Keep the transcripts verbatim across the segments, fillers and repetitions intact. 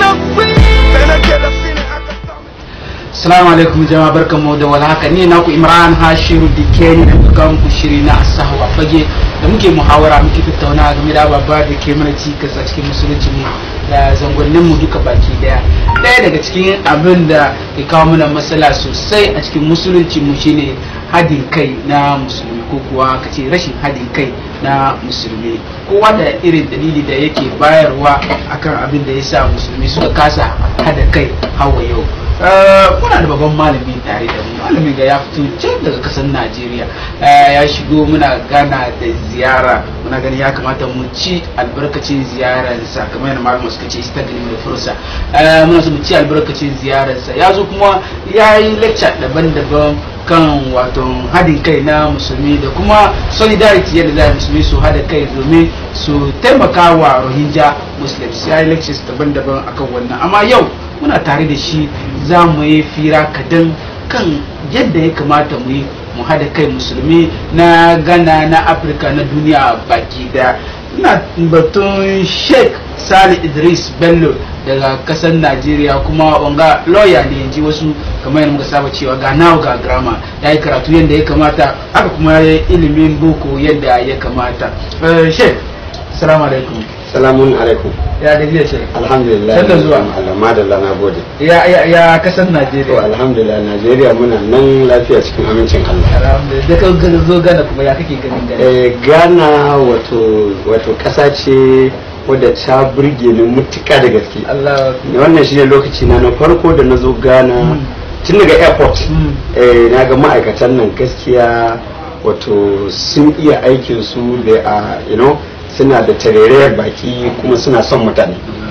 Assalamu alaikum jama'a, barkanmu da walhaka. Ni naku Imran Hashiru Dikeni da muka muku shiri na Asahu a fage da muke muhawara, muke tattauna game da ababa da ke mana cikas a cikin musulunci mu da zangonnin mu duka baki daya. Daya daga cikin abin da ke kawo mana matsala sosai a cikin musulunci mu shine hadin kai na musulmi, ko kuwa kace rashin hadin kai na musulmi. Kowa da irin dalili da yake bayarwa akan abin da yasa musulmi suka kasa hada kai hawa yau. Muna da babban malami tare da mu, malami ga ya fito can daga kasar Najeriya, ya shigo muna gana da ziyara. Muna gani ya kamata mu ci albarkacin ziyararsa, kamar yadda malamu suka ce istaglim da fursa. Muna so mu ci albarkacin ziyararsa. Ya zo kuma ya yi lecture daban-daban kan wato hadin kai na musulmi da kuma solidarity, yadda za musulmi su hada kai domin su taimaka wa Rohingya Muslims. Ya yi lectures daban-daban akan wannan, amma yau muna tare da shi za mu yi fira kadan kan yadda ya kamata mu yi mu hada kai musulmi na Ghana, na Afirka, na duniya baki da. Ina batun Sheikh Salih Idris Bello daga kasar Najeriya, kuma wanga lawyer ne yanzu wasu, kamar yadda muka saba cewa ga nawa ga grama, ya yi karatu yadda ya kamata, haka kuma ya yi ilimin boko yadda ya kamata. Sheikh, assalamu alaikum. Salamun alaikum. Ya gajiya ce? Alhamdulillah. Sanda zuwa. Alhamdulillah, na gode. Ya ya ya kasar Najeriya. To alhamdulillah, Najeriya muna nan lafiya cikin amincin Allah. Alhamdulillah. Da ka zo Ghana kuma ya kake ganin Ghana? Eh Ghana wato wato kasa ce wadda ta burge ni mutuka da gaske. Allah. Wannan shine lokaci na na farko da na zo Ghana tun daga airport. Eh na ga ma'aikatan nan gaskiya wato sun iya aikin su da a you know suna da tarerayar baki kuma suna son mutane.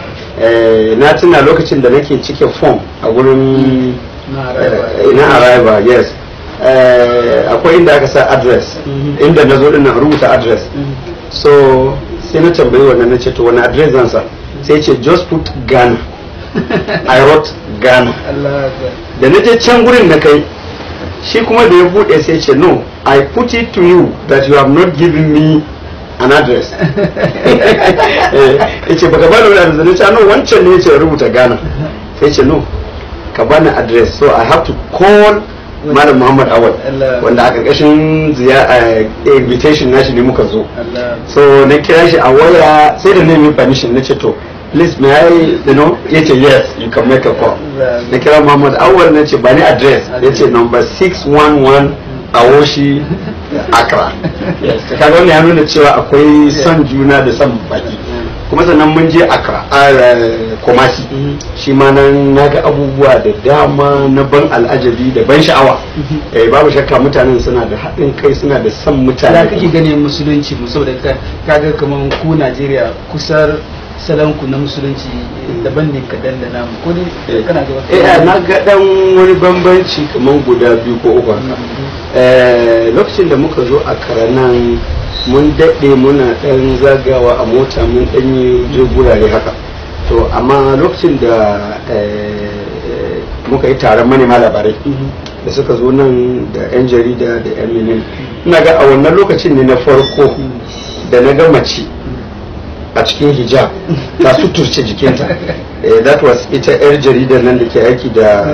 Na tuna lokacin da nake cike form a gurin na arrival, yes, akwai inda aka sa address, inda na zo dinnan rubuta address. So sai na tambayi wannan na ce to wani address zan sa, sai ce just put Ghana. I wrote Ghana. Da na je can gurin da kai, shi kuma da ya bude sai ce no, I put it to you that you have not given me an address. Yace baka bani wani address, nace no wancan ne yace rubuta Ghana. Sai yace no, ka bani address, so I have to call Malam Muhammad Awal wanda a karkashin invitation nashi ne muka zo. So na kira shi a waya, sai da nemi permission, nace to please may I, you know, yace yes, you can make a call. Na kira Muhammad Awal, nace bani address, yace number six one one Awoshi Accra. Kaga wannan ya nuna cewa akwai son juna da son baki. Kuma sannan mun je Accra, Kumasi, shi ma nan naga abubuwa da dama na ban al'ajabi da ban sha'awa. Eh babu shakka mutanen suna da haɗin kai, suna da son mutane. Ya kake ganin musulunci mu, saboda kaga kaman ku Najeriya kusar salanku na musulunci daban ne kadan da namu, ko dai kana ga wata? Eh na ga dan wani bambanci kaman guda biyu ko uku. Eh lokacin da muka zo a Karanan mun daɗe muna ɗan zagawa a mota, mun ɗan yi je gurare haka. To amma lokacin da muka yi taron manema labarai da suka zo nan da 'yan jarida da 'yan menene, ina ga a wannan lokacin ne na farko da na ga mace a cikin hijab ta suturce jikinta. That was ita 'yar jaridar nan da ke aiki da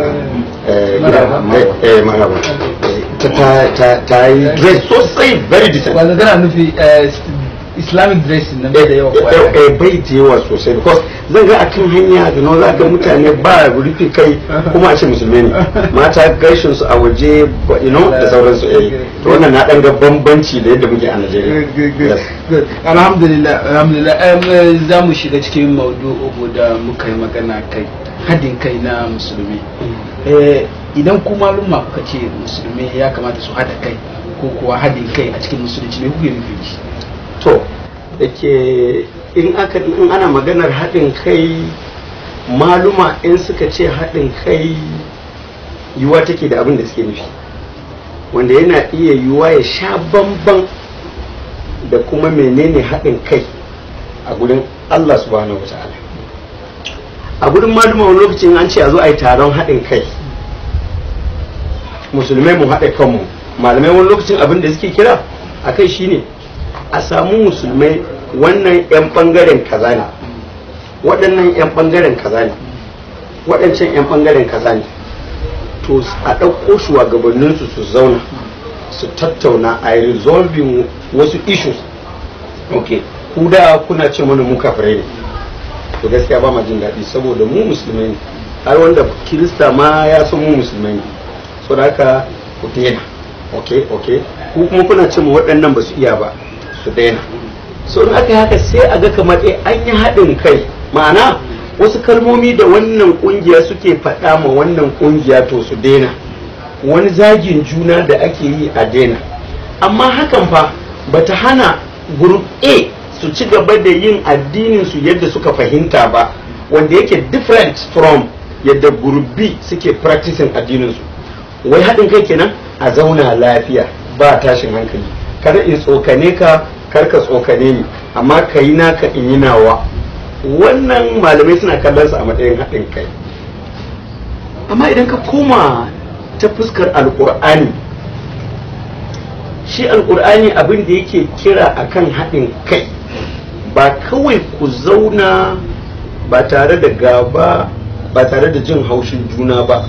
maraba. Ta yi dress sosai, very decent. Wanda tana nufi Islamic dressing nan bai da yawa kwa? Eh bai da yawa sosai, because zan ga akan hanya da no za ga mutane ba rufe kai kuma a ce musulmi ne, mata gaishin su a waje, you know, da sauransu. Eh to wannan na dan ga bambanci da yadda muke a Najeriya. Alhamdulillah, alhamdulillah. Za mu shiga cikin maudu'u da muka yi magana kai, hadin kai na musulmi. Idan ku maluma kuka ce musulmi ya kamata su hada kai ko kuwa hadin kai a cikin musulunci, me kuke nufi? To da ke in aka in ana maganar haɗin kai, maluma in suka ce haɗin kai yiwuwa take da abin da suke nufi, wanda yana iya yiwuwa ya sha bamban da kuma menene haɗin kai a gurin Allah subhanahu wa ta'ala. A gurin maluma wani lokacin an ce a zo a yi taron haɗin kai, musulmai mu haɗa kanmu, malamai wani lokacin abin da suke kira a kai shine a samu musulmai wannan 'yan ɓangaren kaza ne, waɗannan 'yan ɓangaren kaza ne, waɗancan 'yan ɓangaren kaza ne, to a ɗauko shugabanninsu su zauna su tattauna a resolving wasu issues. Ok, ku da kuna ce mana mu kafirai ne, to gaskiya ba ma jin daɗi saboda mu musulmai ne, har wanda kirista ma ya san mu musulmai ne, so da haka ku daina. Ok, ok, ku kuma kuna ce mu waɗannan ba su iya ba, su daina. So in aka yi haka sai a ga kamar eh an yi haɗin kai, ma'ana wasu kalmomi da wannan kungiya suke faɗa ma wannan kungiya to su daina, wani zagin juna da ake yi a daina. Amma hakan fa bata hana group A su ci gaba da yin addinin su yadda suka fahimta ba, wanda yake different from yadda group B suke practicing addinin su. Wai haɗin kai kenan a zauna lafiya ba tashin hankali, kada in tsokane ka kar ka tsokane ni, amma ka yi naka in yi nawa. Wannan malamai suna kallon su a matsayin haɗin kai. Amma idan ka koma ta fuskar alƙur'ani, shi alƙur'ani abin da yake kira akan haɗin kai, ba kawai ku zauna ba tare da gaba ba tare da jin haushin juna ba.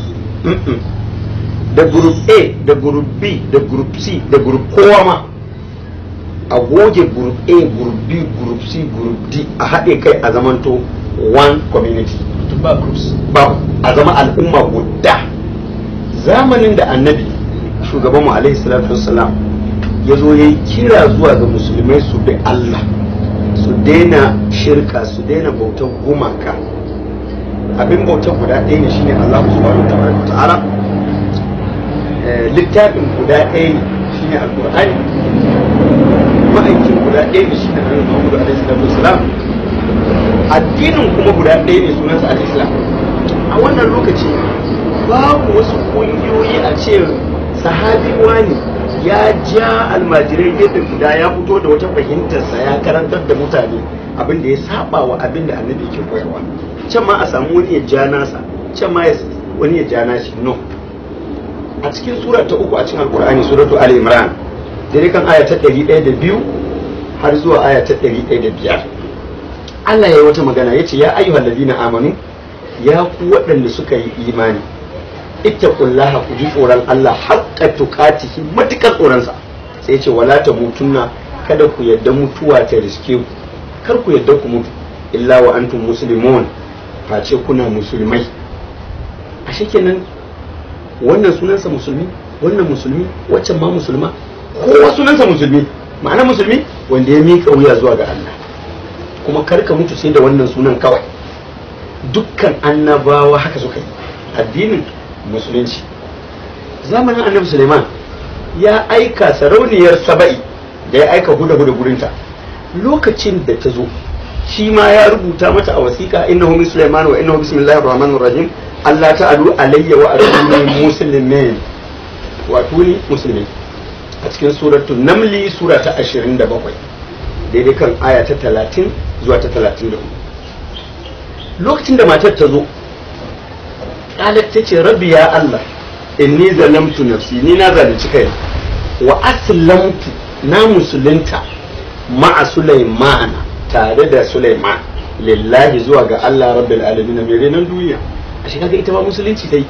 Da group A da group B da group C da group kowa ma a goge group A, group B, group C, group D, a haɗe kai a zamanto one community, ba groups, ba a zama al'umma guda. Zamanin da annabi shugabanmu alaihi salatu wassalam ya zo ya yi kira zuwa ga musulmai su bi Allah, su daina shirka, su daina bautar gumaka. Abin bautar guda ɗaya ne shine Allah subhanahu wa ta'ala, littafin guda ɗaya ne shine alqur'ani, ma'aikin guda ɗaya ne shine annabi Muhammad alaihi salatu wassalam, addinin kuma guda ɗaya ne sunansa al-Islam. A wannan lokaci babu wasu ƙungiyoyi a ce sahabi wani ya ja almajirai yadda guda ya fito da wata fahimtarsa ya karantar da mutane abin da ya saba wa abin da annabi ke koyarwa. Can ma a samu wani ya ja nasa, can ma wani ya ja nashi. No, a cikin sura ta uku a cikin alkur'ani, suratu Ali Imran, dai kan aya ta ɗari ɗaya da biyu har zuwa aya ta ɗari ɗaya da biyar, Allah ya yi wata magana ya ce ya ayyuhal ladina amanu, ya ku waɗanda suka yi imani, ittaqullaha, ku ji tsoron Allah haqqa tuqatihi, matukar tsoronsa. Sai ce wala tamutunna, kada ku yadda mutuwa ta riske ku, kar ku yadda ku mutu illa wa antum muslimun, face kuna musulmai. Ashe kenan wannan sunansa musulmi, wannan musulmi, waccan ma musulma, kowa sunansa musulmi. Ma'ana musulmi wanda ya miƙa wuya zuwa ga Allah. Kuma kar ka mutu sai da wannan sunan kawai. Dukkan annabawa haka suka yi addinin musulunci. Zamanin annabi Suleiman ya aika sarauniyar Saba'i da ya aika huda huda gurinta, lokacin da ta zo shi ma ya rubuta mata a wasiƙa, innahu min Sulaiman wa innahu bismillahir rahmanir rahim, Allah ta'alu alayya wa atuni muslimin, wato ni musulmi, a cikin suratul namli sura ta ashirin da bakwai daidai kan aya ta talatin zuwa ta talatin da hudu. Lokacin da matar ta zo, qalat ta ce rabbi ya Allah inni zalamtu nafsi, ni na zalunci kai, wa aslamtu, na musulunta, ma'a Sulaimana, tare da Sulaiman, lillahi, zuwa ga Allah rabbil alamin, mai renon duniya. A shi kaga ita ba musulunci dai.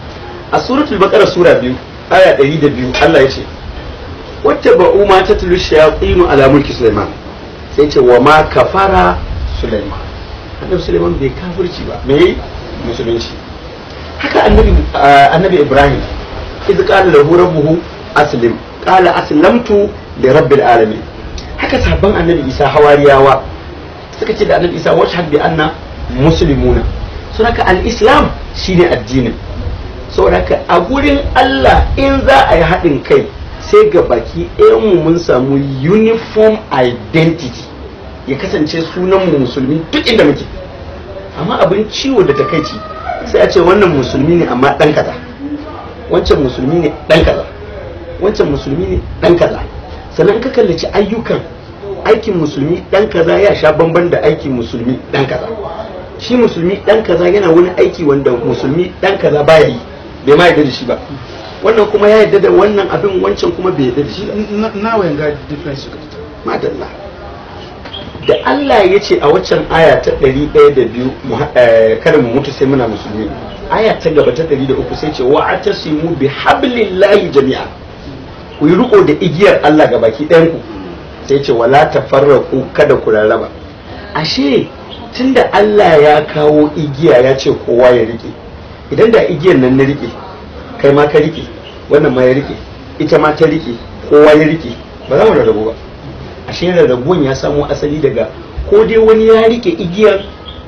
A suratul baqara sura biyu aya ɗari da biyu Allah ya ce wata ba'u ma tatlu shayatin ala mulki Sulaiman, sai ce wa ma kafara Sulaiman, annabi Sulaiman bai kafirci ba, me musulunci. Haka annabi annabi Ibrahim idh qala lahu rabbuhu aslim, qala aslamtu li rabbil alamin. Haka sabon annabi Isa hawariyawa suka ce da annabi Isa washhad bi anna muslimuna. So haka al-Islam shine addinin. Saboda haka a gurin Allah in za a yi haɗin kai sai ga baki ɗayan mu mun samu uniform identity, ya kasance sunan mu musulmi duk inda muke. Amma abin ciwo da takaici sai a ce wannan musulmi ne amma ɗan kaza, wancan musulmi ne ɗan kaza, wancan musulmi ne ɗan kaza. Sannan ka kallaci ayyukan, aikin musulmi ɗan kaza ya sha bamban da aikin musulmi ɗan kaza. Shi musulmi ɗan kaza yana wani aiki wanda musulmi ɗan kaza baya yi, bai ma yarda da shi ba. Wannan kuma ya yarda da wannan abin, wancan kuma bai yarda da shi ba. Na wayan ga difference. Madalla. da Allah ya ce a waccan aya ta ɗari ɗaya da biyu kada mu mutu sai muna musulmi, aya ta gaba ta ɗari da uku sai ce wa atasimu bi hablillahi jami'a, ku yi riko da igiyar Allah ga baki ɗayan ku, sai ce wala tafarraqu kada ku rarraba. Ashe tunda Allah ya kawo igiya ya ce kowa ya rike, idan da igiyar nan na rike kai ma ka rike wannan ma ya rike ita ma ta rike kowa ya rike ba za mu rarrabu ba. Ashe rarrabuwan ya samo asali daga ko dai wani ya rike igiyar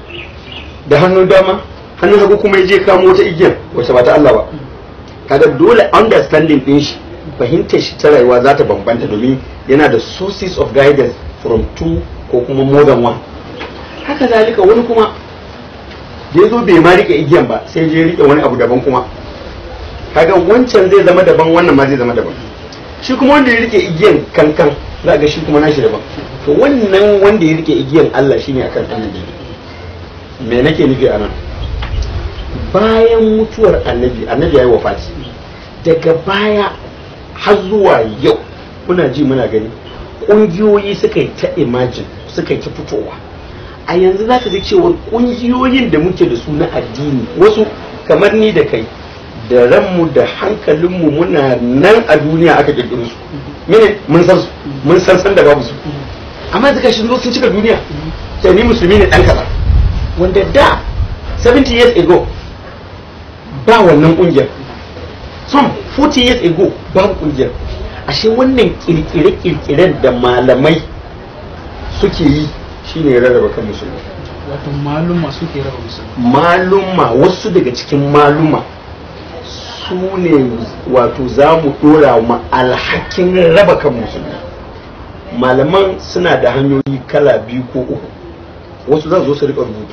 da hannun dama hannun hagu kuma ya je kamo wata igiyar wacce ba ta Allah ba. Kaga dole understanding din shi, fahimtar shi ta rayuwa za ta bambanta domin yana da sources of guidance from two ko kuma more than one. Haka zalika wani kuma da ya zo bai ma rike igiyan ba sai je rike wani abu daban kuma, kaga wancan zai zama daban wannan ma zai zama daban. Shi kuma wanda ya rike igiyan kankan za ga shi kuma nashi daban. To wannan wanda ya rike igiyan Allah shine akan annabi. Me nake nufi a nan? Bayan mutuwar annabi, annabi ya yi wafati, daga baya har zuwa yau kuna ji muna gani ƙungiyoyi suka yi ta imagine suka yi ta fitowa. A yanzu za ka ga cewa ƙungiyoyin da muke da su na addini, wasu kamar ni da kai da ranmu da hankalinmu muna nan a duniya aka kirkiro su, mene mun san su mun san san da babu su, amma yanzu ka shigo sun cika duniya. Sai ni musulmi ne dan kaza, wanda da seventy years ago ba wannan kungiyar, some forty years ago babu kungiyar. Ashe wannan kirkire-kirkiren da malamai suke yi shine ya rarraba kan musulmi. Wato maluma suke raba musulmi. Maluma, wasu daga cikin maluma su ne wato za mu dora ma alhakin raba kan musulmi. Malaman suna da hanyoyi kala biyu ko uku. Wasu za su zo su rika rubutu,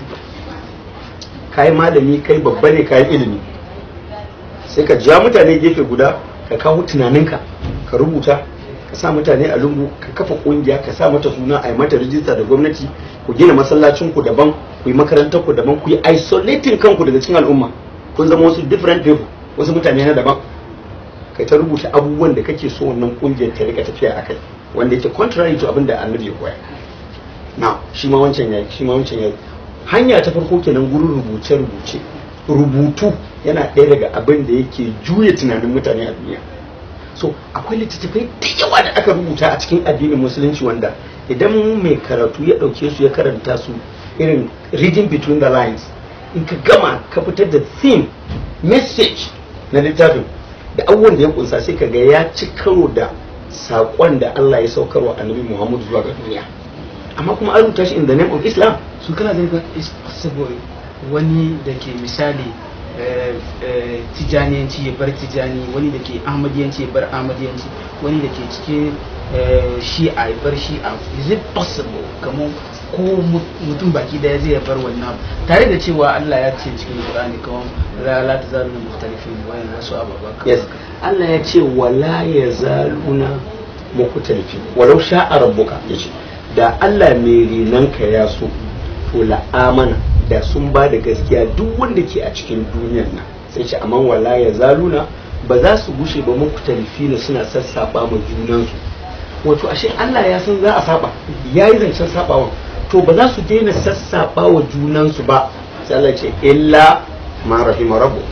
kai malami kai babba ne kai ilimi, sai ka ja mutane gefe guda ka kawo tunaninka ka rubuta ka sa mutane a lungu ka kafa kungiya ka sa mata suna a yi mata rijista da gwamnati, ku gina masallacin ku daban, ku yi makarantar ku daban, ku yi isolating kanku daga cikin al'umma, kun zama wasu different people, wasu mutane na daban. Kai ta rubuta abubuwan da kake so wannan kungiyar ta rika tafiya akai, wanda yake contrary to abin da annabi ya koya. Na shi ma wancan yayi, shi ma wancan yayi. Hanya ta farko kenan gurin rubuce rubuce. Rubutu yana ɗaya daga abin da yake juya tunanin mutane a duniya. So akwai littattafai da yawa da aka rubuta a cikin addinin musulunci wanda idan mai karatu ya ɗauke su ya karanta su irin reading between the lines, in ka gama ka fitar da theme message na littafin da abubuwan da ya kunsa sai ka ga ya ci karo da saƙon da Allah ya saukarwa annabi Muhammad zuwa ga duniya, amma kuma an rubuta shi in the name of Islam. Su kana da is possible wani da ke misali tijaniyanci ya bar tijani, wani da ke ahmadiyanci ya bar ahmadiyanci, wani da ke cikin shi'a ya bar shi'a. Is it possible kamar ko mutum baki daya zai bar wannan, tare da cewa Allah ya ce cikin Qur'ani kamar la tazaluna mukhtalifin wa wasu ababa. Yes, Allah ya ce wala yazaluna mukhtalifin walau sha'a rabbuka, yace da Allah mai renanka ya so to la amana da sun ba da gaskiya duk wanda ke a cikin duniyar nan. Sai ce amma wala yazaluna ba za su gushe ba mukhtalifin suna sassaba ma junansu. Wato ashe Allah ya san za a saba, yayi zancen sabawan, to ba za su daina sassaba wa junansu ba. Sai Allah ce illa ma rahima rabbuk,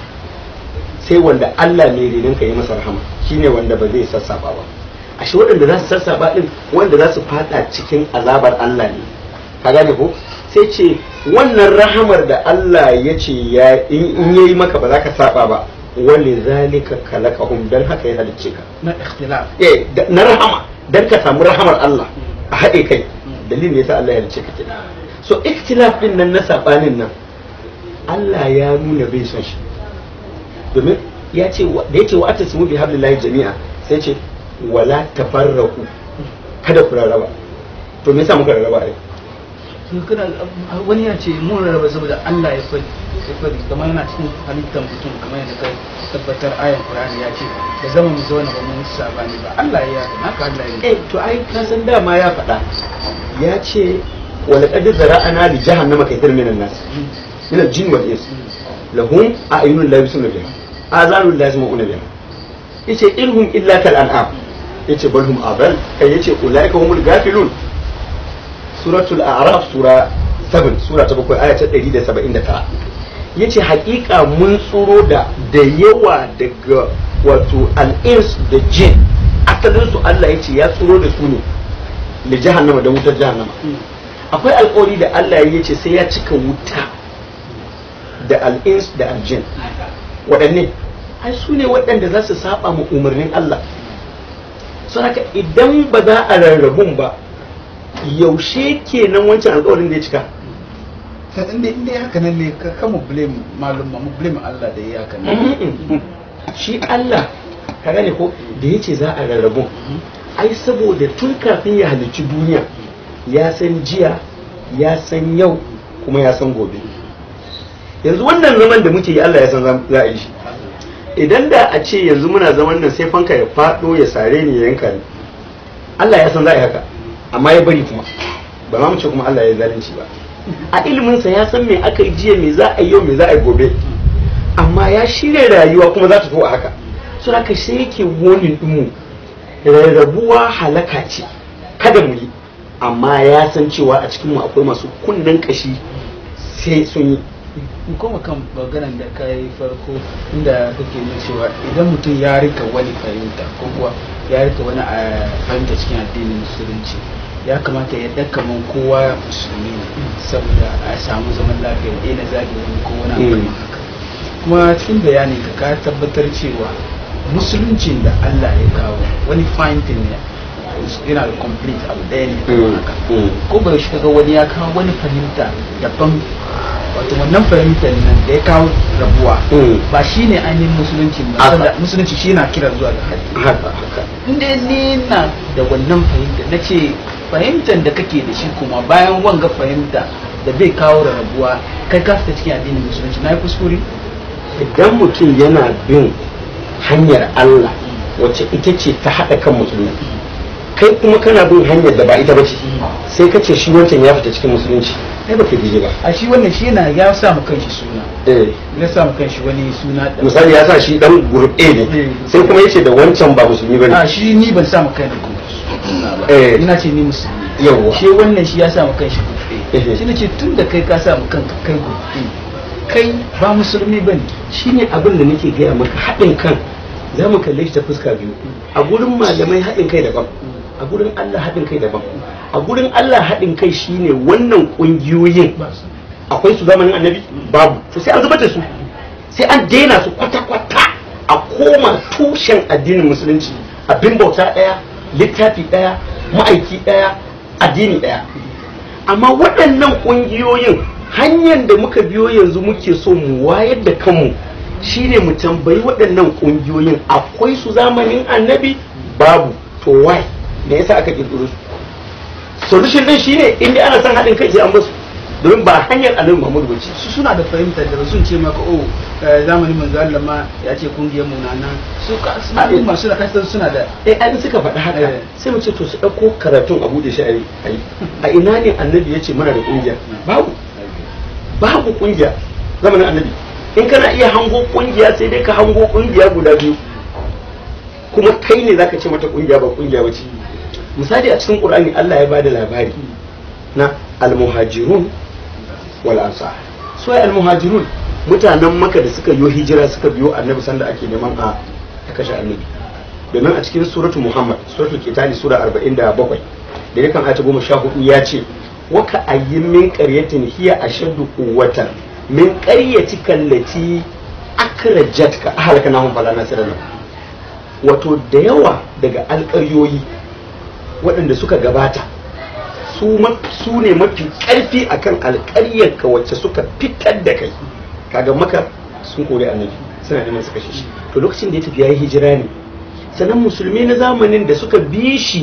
sai wanda Allah ne renin ka yi masa rahama shine wanda ba zai sassaba ba. Ashe waɗanda za su sassaba din wanda za su fada cikin azabar Allah ne, ka gane ko? Sai ce wannan rahamar da Allah ya ce ya in yayi maka ba za ka saba ba, wali zalika kalakahum, dan haka ya halicce ka na ikhtilaf, eh na rahama, dan ka samu rahamar Allah a haɗe kai. Dalilin yasa Allah ya halicce ka kenan. So ikhtilaf din nan na sabanin nan Allah ya nuna bai son shi, domin ya ce da yake wa atasimu bi hablillahi jami'a, sai ce wala tafarraqu, kada ku rarraba. To me yasa muka rarraba ai? kana wani ya ce mun rarraba saboda Allah ya fadi ya fadi kamar yana cikin halittar mutum, kamar yadda kai tabbatar ayan Qur'ani ya ce da zama mu zauna ba mun sabani ba. Allah ya haka Allah ya eh to ai ka san dama ya faɗa, ya ce wala qad zara'ana li jahannama kaytan minan nas min al-jinn wal ins lahum a'yunun la yubsiruna biha azanun la yasma'una biha, yace ilhum illa kal an'am, yace balhum abal, kai yace ulaika humul gafilun. suratul a'raf sura bakwai sura ta bakwai aya ta ɗari da saba'in da tara yace hakika mun tsoro da da yawa daga wato al-ins da jin asalin su Allah yace ya tsoro da su ne da jahannama da wutar jahannama akwai alƙawari da Allah ya ce sai ya cika wuta da al-ins da al-jin waɗanne ai su ne waɗanda za su saba mu umarnin Allah sun haka idan ba za a rarrabun ba yaushe kenan wancan alƙawarin da ya cika inda inda haka nan ne ka kama blame malum mu blame Allah da ya haka nan shi Allah ka gane ko da yace za a rarrabu ai saboda tun kafin ya halicci duniya ya san jiya ya san yau kuma ya san gobe yanzu wannan zaman da muke yi Allah ya san za a yi shi idan da a ce yanzu muna zaman nan sai fanka ya fado ya sare ni ya yanka ni Allah ya san za a yi haka amma ya bari kuma ba ma mu ce kuma Allah ya zalunci ba a iliminsa ya san me aka yi jiya me za a yi yau me za a yi gobe amma ya shirya rayuwa kuma za ta zo a haka so haka sai yake wonin dinmu rarrabuwa halaka ce kada mu yi amma ya san cewa a cikin mu akwai masu kunnen kashi sai sun yi mu koma kan maganar da ka yi farko inda kake nuna cewa idan mutum ya rika wani fahimta ko kuwa ya rika wani fahimta cikin addinin musulunci ya kamata ya ɗaka man kowa musulmi saboda a samu zaman lafiya da na zagi wani ko wani abu haka kuma cikin bayanin ka ka tabbatar cewa musuluncin da Allah ya kawo wani fahimtin ne yana da complete abu ɗaya ne haka ko bai shi kaga wani ya kawo wani fahimta daban wato wannan fahimtar nan da ya kawo rabuwa ba shi ne ainihin musulunci ba saboda musulunci shi na kira zuwa ga haka inda ni na da wannan fahimta na ce fahimtar da kake da shi kuma bayan wanga fahimta da bai kawo rabuwa kai ka fita cikin addinin musulunci na yi kuskure idan mutum yana bin hanyar Allah wacce ita ce ta haɗa kan musulmi kai kuma kana bin hanyar da ba ita ba ce sai ka ce shi wancan ya fita cikin musulunci ai ba ka dije ba a shi wannan shi yana ya sa mu kanshi suna eh ya sa mu kanshi wani suna da misali ya sa shi dan group A ne sai kuma yace da wancan ba musulmi bane a shi ni ban sa mu kai group eh ina ce ni musulmi yawa shi wannan shi ya sa mu kanshi group A shi ne ce tun da kai ka sa mu kanka kai group A kai ba musulmi bane shine abin da nake gaya maka haɗin kan za mu kalle shi ta fuska biyu a gurin malamai haɗin kai daban a gurin Allah haɗin kai daban a gurin Allah haɗin kai shine wannan ƙungiyoyin akwai su zamanin annabi babu to sai an zubar da su sai an daina su kwata-kwata a koma tushen addinin musulunci abin bauta ɗaya littafi ɗaya ma'aiki ɗaya addini ɗaya amma waɗannan ƙungiyoyin hanyar da muka biyo yanzu muke so mu wayar da kanmu shine mu tambayi waɗannan ƙungiyoyin akwai su zamanin annabi babu to why me yasa aka kirkiro su solution din shine inda ana son haɗin kai sai an basu domin ba hanyar annabi Muhammadu bace su suna da fahimtar da sun ce maka oh zamanin manzo Allah ma ya ce kungiyar mu na nan su ka al'umma suna kasar suna da eh an suka faɗi haka sai mu ce to su ɗauko karatun a bude shi a yi a ina ne annabi ya ce muna da kungiya babu babu kungiya zamanin annabi in kana iya hango kungiya sai dai ka hango kungiya guda biyu kuma kai ne zaka ce mata kungiya ba kungiya bace misali a cikin Qur'ani Allah ya bada labari na al-muhajirun wal ansar so ai al-muhajirun mutanen Makka da suka yi hijira suka biyo annabi sanda ake neman a kashe annabi domin a cikin suratul Muhammad suratul Qitali sura arba'in da bakwai da yakan ayata goma sha hudu ya ce wa ka ayyin min qaryatin hiya ashaddu quwwatan min qaryatika allati akrajatka ahlaka nahum fala nasirana wato da yawa daga alƙaryoyi waɗanda suka gabata su ne mafi ƙarfi akan alƙaryarka wacce suka fitar da kai kaga maka sun kore annabi suna neman su kashe shi to lokacin da ya tafi yayi hijira ne sannan musulmi na zamanin da suka bi shi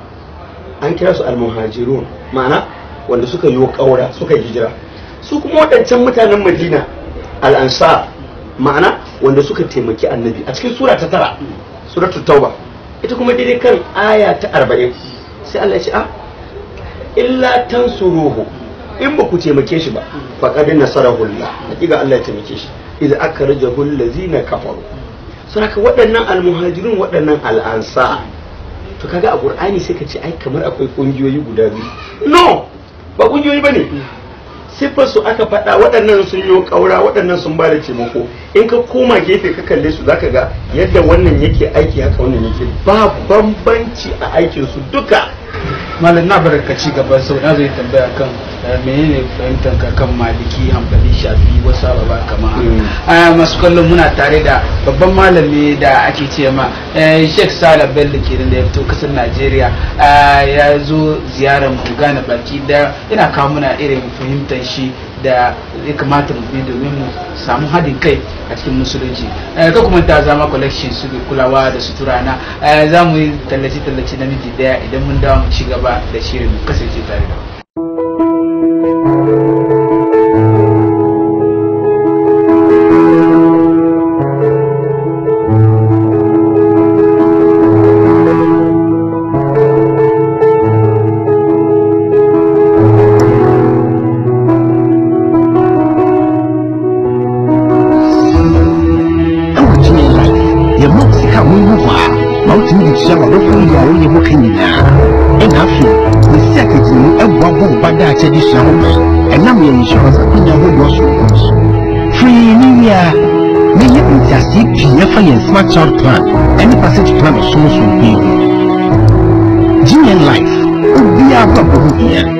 an kira su almuhajirun ma'ana wanda suka yi ƙaura suka yi hijira su kuma waɗancan mutanen Madina al-ansar ma'ana wanda suka taimaki annabi a cikin sura ta tara suratul tauba ita kuma daidai kan aya ta arba'in sai Allah ya ce a illa tansuruhu in ba ku taimake shi ba faqad nasarahu Allah hakika Allah ya taimake shi idza akhrajahu allazina kafaru saboda waɗannan almuhajirun waɗannan al'ansa to kaga a Qur'ani sai ka ce ai kamar akwai kungiyoyi guda biyu no ba kungiyoyi bane siffar su aka faɗa waɗannan sun yi ƙaura waɗannan sun ba da taimako in ka koma gefe ka kalle su zaka ga yadda wannan yake aiki haka wannan yake ba bambanci a aikin su duka. Malam na barka ci gaba sau na zai tambaya kan menene fahimtar ka kan Maliki Hanbali Shafi wasu ababa kama haka. Masu kallon muna tare da babban malami da ake ce ma Sheikh Salah Bello kenan da ya fito kasar Najeriya ya zo ziyarar mu gane baki da yana kawo muna irin fahimtar shi da ya kamata mu bi domin mu samu haɗin kai a cikin musulunci. Ka kuma ta zama collection su kulawa da sutura na za mu yi tallace-tallace na miji daya idan mun dawo mu ci gaba da shirin mu kasance tare da insurance and your whole loss free media me you just see for your smart child plan any passage plan or so so be G N life would be our problem here.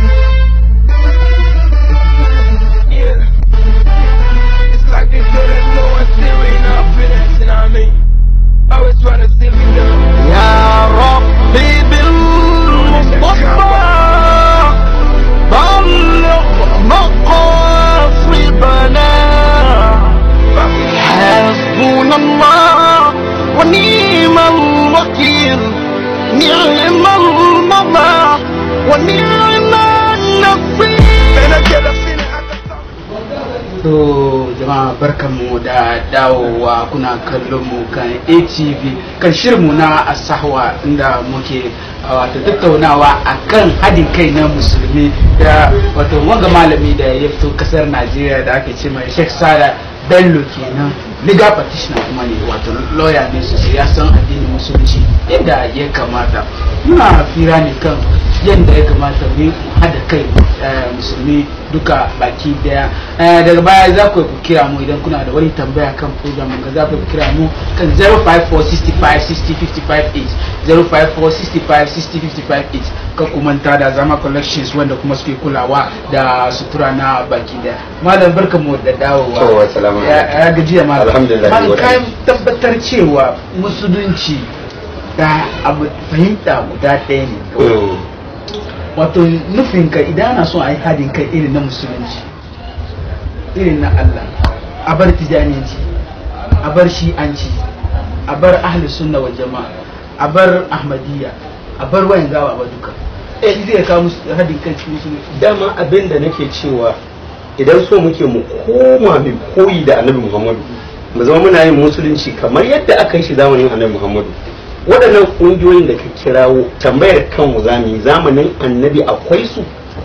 To jama'a barkanmu da dawowa kuna kallon mu kan A T V kan shirmu na As-Sahwa inda muke wato tattaunawa akan hadin kai na musulmi da wato wanga malami da ya fito kasar Najeriya da ake ce mai Sheikh Salah Bello kenan legal practitioner kuma ne wato lawyer ne sosai ya san addinin musulunci yadda ya kamata. Muna fira ne kan yadda ya kamata mu hada kai musulmi duka baki daya. Daga baya za ku kira mu idan kuna da wani tambaya kan program ga za ku kira mu kan zero five four six five six zero five five eight zero five four six five six zero five five eight ka kuma ta da Zama Collections wanda kuma suke kulawa da sutura na baki daya. Malam barkamu da dawowa. Ya gajiya malam. Alhamdulillah. Malam kai tabbatar cewa musulunci da abu fahimta guda ɗaya ne. Wato nufinka idan ana son a yi hadin kai irin na musulunci irin na Allah a bar tijaniyanci a bar shi'anci a bar ahli sunna wal jama'a a bar ahmadiyya a bar wayan gawa ba duka eh zai kawo musu hadin kai cikin musulunci. Dama abin da nake cewa idan so muke mu koma mu koyi da Annabi Muhammadu mu zama muna yin musulunci kamar yadda aka yi shi zamanin Annabi Muhammadu. Waɗannan ƙungiyoyin da ka kirawo tambayar kanmu za mu yi zamanin Annabi akwai su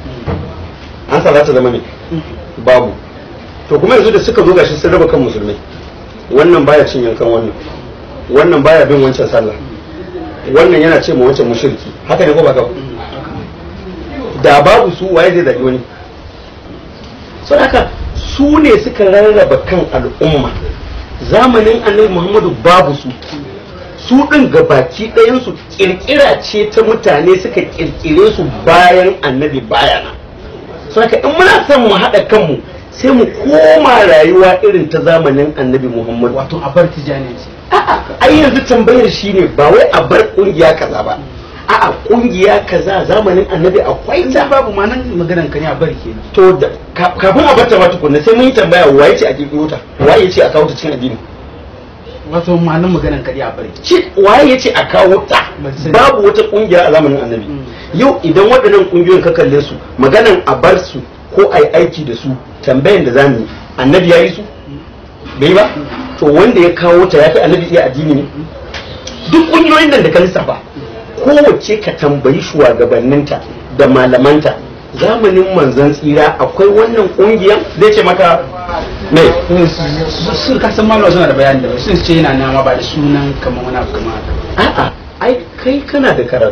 an sa za ta zama ne babu. To kuma yanzu da suka zo gashi sun raba kan musulmai wannan baya cin yankan wannan wannan baya bin wancan sallah wannan yana ce ma wancan mushriki haka ne ko ba ka da babu su waye zai zaɓi wani. Sau haka su ne suka rarraba kan al'umma zamanin Annabi Muhammadu babu su su ɗin gabaki ɗayansu ƙirƙira ce ta mutane suka ƙirƙire su bayan Annabi bayana. So haka in muna son mu haɗa kanmu sai mu koma rayuwa irin ta zamanin Annabi Muhammadu. Wato a bar tijanci. A'a ai yanzu tambayar shine ba wai a bar ƙungiya kaza ba. A'a ƙungiya kaza zamanin Annabi akwai ta babu ma nan maganan ka ne a bari kenan. To kafin a bar ta ba tukunna sai mun yi tambaya waye ce a kirkiro ta waye ce a kawo ta cikin addini. Wato ma'anin maganan kadi a bari ce waye yace a kawo ta babu wata kungiya a zamanin Annabi. Yau idan waɗannan kungiyoyin ka kalle su maganan a bar su ko ai aiki da su tambayan da zamu yi Annabi ya yi su bai ba to wanda ya kawo ta yafi Annabi iya addini ne. Duk kungiyoyin nan da ka lissafa kowace ka tambayi shugabanninta da malamanta zamanin manzon tsira akwai wannan kungiyan zai ce maka me su ka san malama suna da bayani da sun ce yana nama ba da sunan kamar wani abu kamar haka. A'a ai kai kana da karatu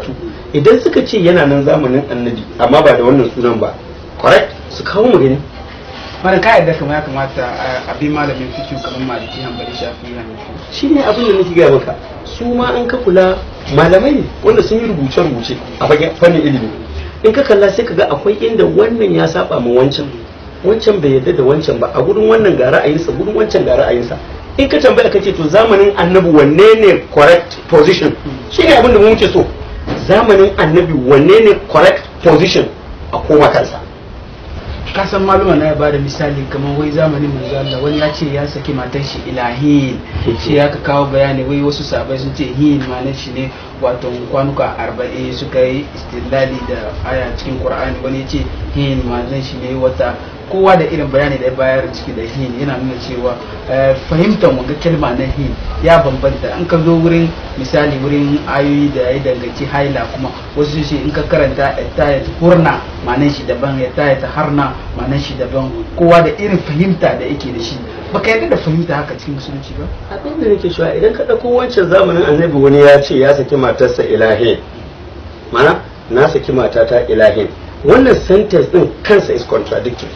idan suka ce yana nan zamanin annabi amma ba da wannan sunan ba, correct, su kawo mu gani. Mana ka yadda kamar ya kamata a bi malamin fikihu kamar maliki hanbali shafi hanafi. Shi ne abin da nake gaya maka, su ma an ka kula malamai ne wanda sun yi rubuce-rubuce a fannin ilimi. In ka kalla sai ka ga akwai inda wannan ya saba ma wancan, wancan bai yarda da wancan ba, a gurin wannan ga ra'ayinsa, gurin wancan ga ra'ayinsa. In ka tambaya ka ce to zamanin annabi wanne ne correct position, shi ne abin da mu muke so. Zamanin annabi wanne ne correct position a koma kansa. Ka san maluma na ya bada misali kamar wai zamanin manzo Allah wani ya ce ya saki matar shi ilahin, shi ya ka kawo bayani wai wasu sahabbai sun ce hin manar shi ne wato kwanuka arba'in suka yi istilali da aya cikin Qur'ani, wani ya ce hin manar shi ne wata, kowa da irin bayani da ya bayar ciki da hin yana nuna cewa fahimtar mu ga kalma na hin ya bambanta. An ka zo wurin misali wurin ayoyi da ya danganci haila kuma wasu shi in ka karanta ta hurna manan shi daban, ya ta harna manan shi daban, kowa da irin fahimta da yake da shi. Baka yarda da fahimta haka cikin musulunci ba? Abin da nake cewa idan ka dauko wancan zamanin annabi wani ya ce ya saki matarsa ilahin, mana na saki matata ilahin, wannan sentence din kansa is contradictory.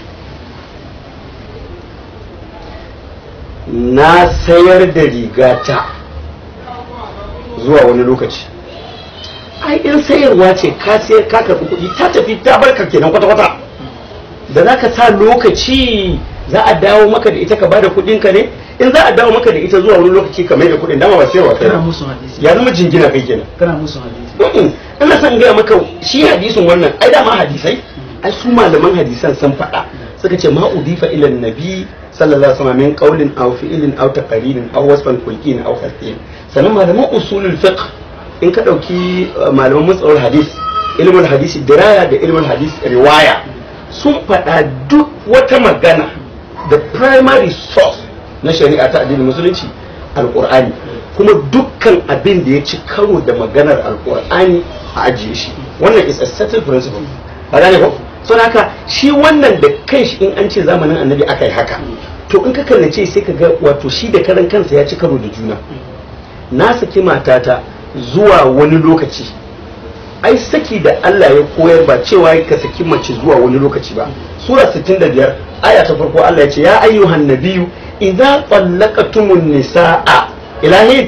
Na sayar da rigata zuwa wani lokaci, ai in sayarwa ce ka sayar ka karɓi kuɗi ta tafi ta barka kenan kwata-kwata. Da za ka sa lokaci za a dawo maka da ita ka bada kuɗin ka ne, in za a dawo maka da ita zuwa wani lokaci ka mai da kuɗin dama ba sayarwa kai, ya zama jingina kai kenan. Kana musu hadisi. Ina son gaya maka shi hadisin wannan ai dama hadisai ai su malaman hadisan sun faɗa suka ce ma udifa ila nabi sallallahu alaihi wasallam min qawlin aw fi'lin aw taqririn aw wasfan kulkin aw khatin. Sannan malaman usulul fiqh in ka dauki malaman mutsawar hadis, ilmul hadisi diraya da ilmul hadis riwaya, sun faɗa duk wata magana da primary source na shari'a ta addinin musulunci alqur'ani, kuma dukkan abin da ya ci karo da maganar alqur'ani a ajiye shi. Wannan is a settled principle. Ba gane ko? Sau haka shi wannan da kanshi in an ce zamanin annabi aka yi haka, to in ka kallace sai ka ga wato shi da karan kansa ya ci karo da juna. Na saki matata zuwa wani lokaci, ai saki da Allah ya koyar ba cewa ka saki mace zuwa wani lokaci ba. Sura sittin da biyar aya ta farko Allah ya ce ya ayyuhan nabiyyu idza tallaqatumun nisaa ilahin,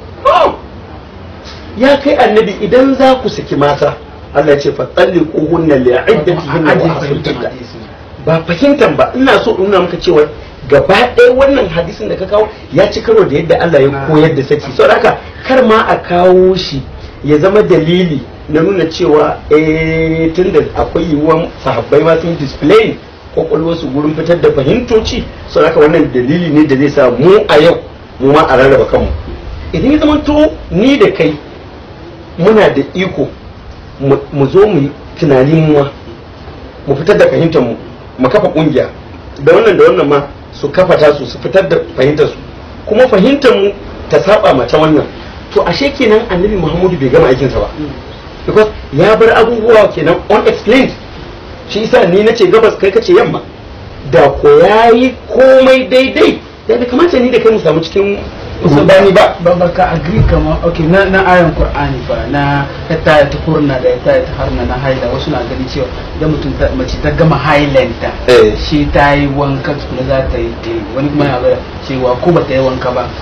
ya kai annabi idan za ku saki mata, Allah ya ce fa talliquhunna li'iddatihinna wa ahsulidda. Ba fahimtan ba, ina so in nuna maka cewa gaba ɗaya wannan hadisin da ka kawo ya ci karo da yadda Allah ya koyar da saki. Saboda haka kar ma a kawo shi ya zama dalili na nuna cewa eh tunda akwai yiwuwan sahabbai ma sun display kwakwalwar su gurin fitar da fahimtoci, saboda haka wannan dalili ne da zai sa mu a yau mu ma a rarraba kanmu. Idan ya zama to ni da kai muna da iko mu zo mu tunani mu mu fitar da fahimtar mu mu kafa kungiya da wannan da wannan ma su kafa ta su su fitar da fahimtar su, kuma fahimtar mu ta saba mata wannan, to ashe kenan annabi Muhammadu bai gama aikinsa ba, because ya bar abubuwa kenan unexplained. Shi yasa ni nace gabas kai kace yamma, da ko yayi komai daidai da bai kamata ni da kai mu samu cikin musulmani ba. Ba ba ka agree kamar okay na na ayan Qur'ani ba na ta ta kurna da ta ta harna na haila, wasu na gani cewa da mutum mace ta gama hailanta shi ta yi wanka kuma za ta yi wani kuma ya ga cewa ko ba ta yi wanka ba,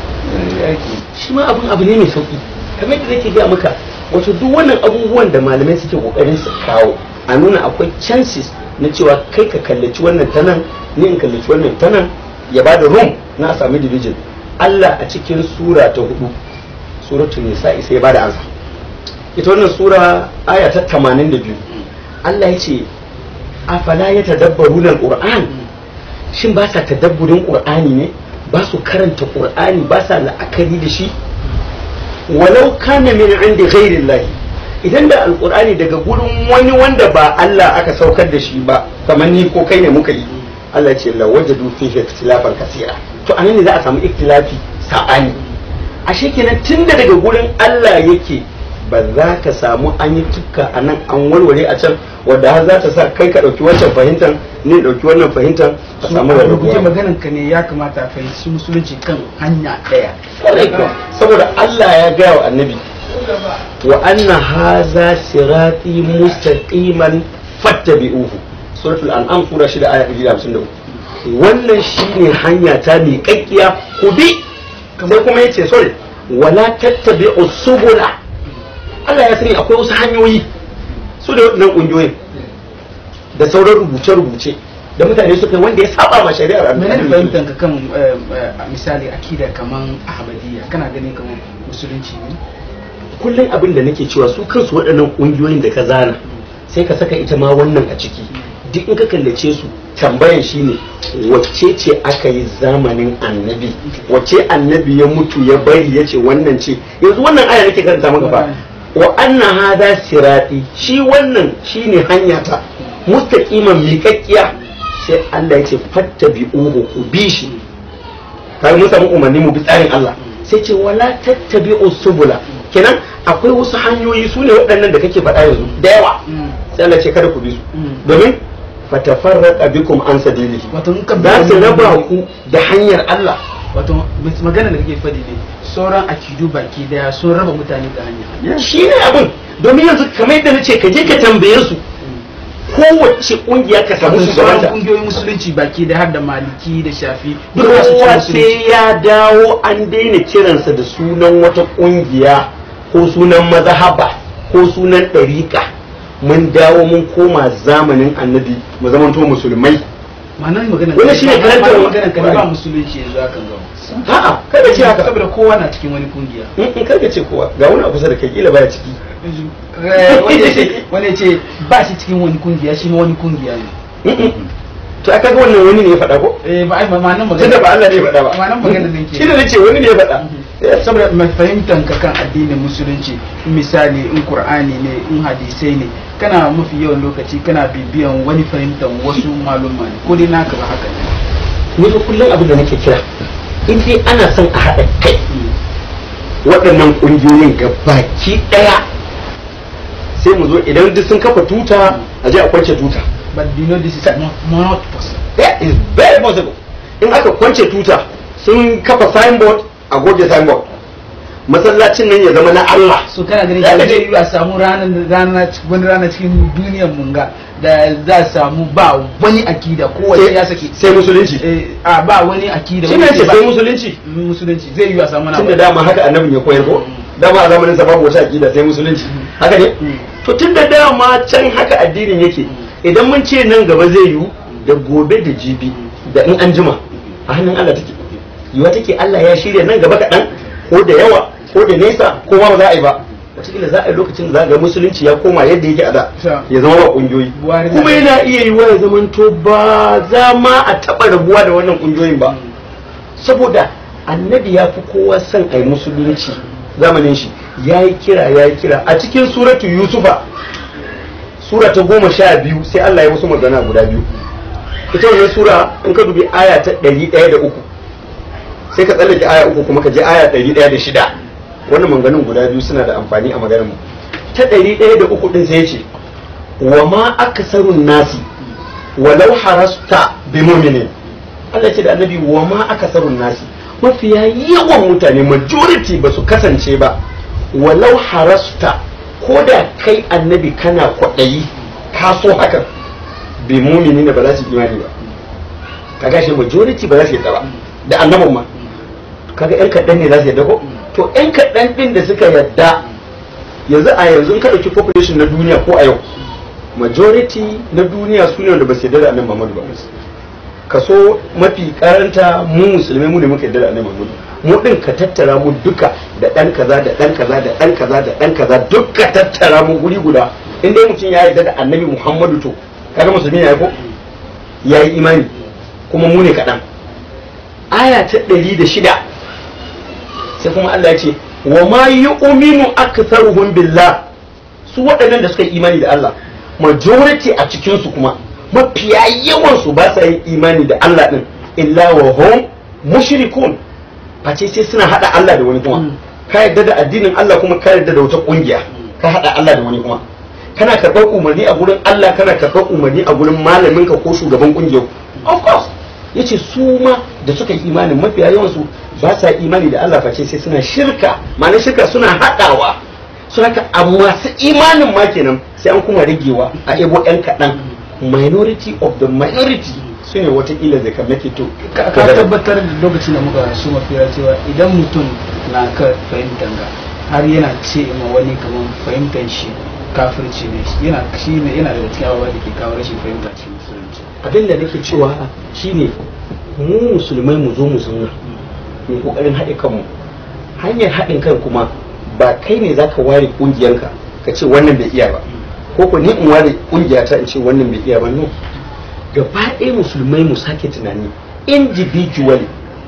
shi ma abun abu ne mai sauki. Kamar yadda nake ga maka, wato duk wannan abubuwan da malamai suke kokarin su kawo a nuna akwai chances na cewa kai ka kallaci wannan tanan ni in kallaci wannan tanan ya bada room na sami division. Allah a cikin sura ta hudu, suratul nisa, sai ya bada ansa. Ita wannan sura aya ta tamanin da biyu, Allah ya ce afala ya tadabbaruna alquran, shin ba sa tadabburin qur'ani ne, ba su karanta qur'ani, ba sa la'akari da shi. Walau kana min indi ghairillahi, idan da alqur'ani daga gurin wani wanda ba Allah aka saukar da shi ba, kamar ni ko kai ne muka yi, Allah ce la wajadu fihi ikhtilafan kaseera, to anan ne za a samu ikhtilafi sabani. Ashe kenan tunda daga gurin Allah yake, ba za ka samu an yi tukka a nan an warware a can wadda har za ta sa kai ka ɗauki wancan fahimtar ne ɗauki wannan fahimtar a samu da rubuce maganan ka ne ya kamata a fahimci musulunci kan hanya ɗaya. Saboda Allah ya gaya wa annabi wa anna hadha sirati mustaqiman fattabi'uhu. Suratul An'am sura shida aya ɗari da hamsin da uku. Wannan shine hanya ta miƙaƙƙiya ku bi. Sai kuma yace sorry wala tattabi'u subula. Allah ya sani akwai wasu hanyoyi su da waɗannan ƙungiyoyin da sauran rubuce-rubuce da mutane suka yi wanda ya saba ma shari'ar Allah. Menene fahimtar ka kan misali akida kaman Ahmadiyya kana ganin kaman musulunci ne? Kullum abin da nake cewa su kansu waɗannan ƙungiyoyin da ka zana sai ka saka ita ma wannan a ciki duk in ka kallace su tambayan shine wacce ce aka yi zamanin annabi wacce annabi ya mutu ya bari ya ce wannan ce yanzu wannan aya nake karanta maka fa wa anna hada sirati shi wannan shine hanya ta mustaqiman miƙaƙƙiya sai Allah ya ce fattabi'uhu ku bi shi kai mun samu umarni mu bi tsarin Allah sai ce wala tattabi'u subula kenan akwai wasu hanyoyi su ne waɗannan da kake faɗa yanzu da yawa sai Allah ce kada ku bi su domin fatafarraqa bikum an sabilihi wato in ka za su raba ku da hanyar Allah. Wato magana da kake faɗi ne sauran akidu baki daya sun raba mutane da hanya shi ne abin domin yanzu kamar yadda na ce ka je ka tambaye su kowace kungiya ka samu su sauran gabata kungiyoyin musulunci baki da har da maliki da shafi kowa sai ya dawo an daina kiransa da sunan wata kungiya ko sunan mazhaba ko sunan ɗariƙa mun dawo mun koma zamanin annabi mu zamanto musulmai. ma'anar magana wannan shine karantar magana kan ba musulunci yanzu akan ga a'a kada ce haka saboda kowa na cikin wani kungiya in kada ce kowa ga wani a kusa da kai kila baya ciki wani ce ba shi cikin wani kungiya shi ma wani kungiya ne to aka ga wannan wani ne ya faɗa ko eh ba ai ma'anar magana tunda ba Allah ne ya faɗa ba ma'anar magana ne ke shi da nace wani ne ya faɗa saboda mai fahimtar ka kan addinin musulunci misali in qur'ani ne in hadisai ne kana mafi yawan lokaci kana bibiyan wani fahimtar wasu malumma ne ko dai naka ba haka ne ni fa kullum abin da nake kira in dai ana son a haɗa kai waɗannan ƙungiyoyin gabaki ɗaya sai mu zo idan duk sun kafa tuta a je a kwance tuta. But you know this is not, not possible. Yeah, it's very possible. In aka kwance tuta sun kafa signboard a goge signboard. Masallacin nan ya zama na Allah. So kana ganin da zai yi a samu ranar rana wani rana cikin duniyar munga da za a samu ba wani akida ko wani ya saki sai musulunci. A ba wani akida wani ce sai musulunci. Musulunci zai yi a samu na. Tunda dama haka annabin ya koyar ko? Dama a zamanin sa babu wata akida sai musulunci. Haka ne? To tunda dama can haka addinin yake. Idan mun ce nan gaba zai yiwu da gobe da jibi da in an jima a hannun Allah take yiwa take Allah ya shirya nan gaba kaɗan ko da yawa ko da nesa ko ma ba za a yi ba wataƙila za a yi lokacin da za ga musulunci ya koma yadda yake a da ya zama ba ƙungiyoyi kuma yana iya yiwa ya zama to ba za ma a taɓa rabuwa da wannan ƙungiyoyin ba saboda annabi ya fi kowa son a yi musulunci zamanin shi ya yi kira ya yi kira a cikin suratu yusufa sura ta goma sha biyu sai Allah ya musu magana guda biyu ita wannan sura in ka dubi aya ta ɗari ɗaya da uku sai ka tsallake aya uku kuma ka je aya ɗari ɗaya da shida wannan maganganun guda biyu suna da amfani a maganar mu ta ɗari ɗaya da uku ɗin sai ce wa ma aksarun nasi walau harasta bi mu'minin Allah ce da annabi wa ma aksarun nasi mafiya yawan mutane majority ba su kasance ba walau harasta ko da kai annabi kana kwaɗayi ka so hakan bai mumini ne ba za su imani ba kaga shi majority ba za su yadda ba da annabin ma kaga yan kaɗan ne za su yadda ko to yan kaɗan ɗin da suka yadda yanzu a yanzu in ka ɗauki population na duniya ko a yau majority na duniya su ne wanda ba su yadda da annabi Muhammadu ba kaso mafi karanta mu musulmai mu ne muka yadda da annabi Muhammadu mu din ka tattara mu duka da dan kaza da dan kaza da dan kaza da dan kaza duka tattara mu guri guda in dai mutum ya yarda da annabi Muhammadu to kaga musulmi ne ko ya yi imani kuma mu ne kaɗan aya ta ɗari da shida sai kuma Allah ya ce wa ma yu'minu aktharuhum billah su waɗannan da suka yi imani da Allah majority a cikin su kuma mafiya yawan su ba sa yin imani da Allah din illa wa hum mushrikun face sai suna hada Allah da wani kuma ka yarda da addinin Allah kuma ka yarda da wata kungiya ka hada Allah da wani kuma kana karɓar umarni a gurin Allah kana karɓar umarni a gurin malamin ka ko shugaban kungiyar of course yace su ma da suka yi imani mafiya yawan su ba sa imani da Allah face sai suna shirka ma'ana shirka suna hadawa so haka amma su imanin ma kenan sai an kuma ragewa a ebo yan kaɗan minority of the minority su ne watakila zai kamake to ka tabbatar da lokacin da muka su mafiya cewa idan mutum na ka fahimtar ga har yana ce ma wani kamar fahimtar shi kafirci ne yana shi ne yana da cikin abubuwa da ke kawo rashin fahimta cikin musulunci. Abin da nake cewa shine mu musulmai mu zo mu zauna mu kokarin haɗe kanmu. Hanyar haɗin kan kuma ba kai ne zaka ware kungiyanka ka ce wannan bai iya ba ko ko ni in ware kungiyata in ce wannan bai iya ba. No, gaba ɗaya musulmai mu sake tunani individually,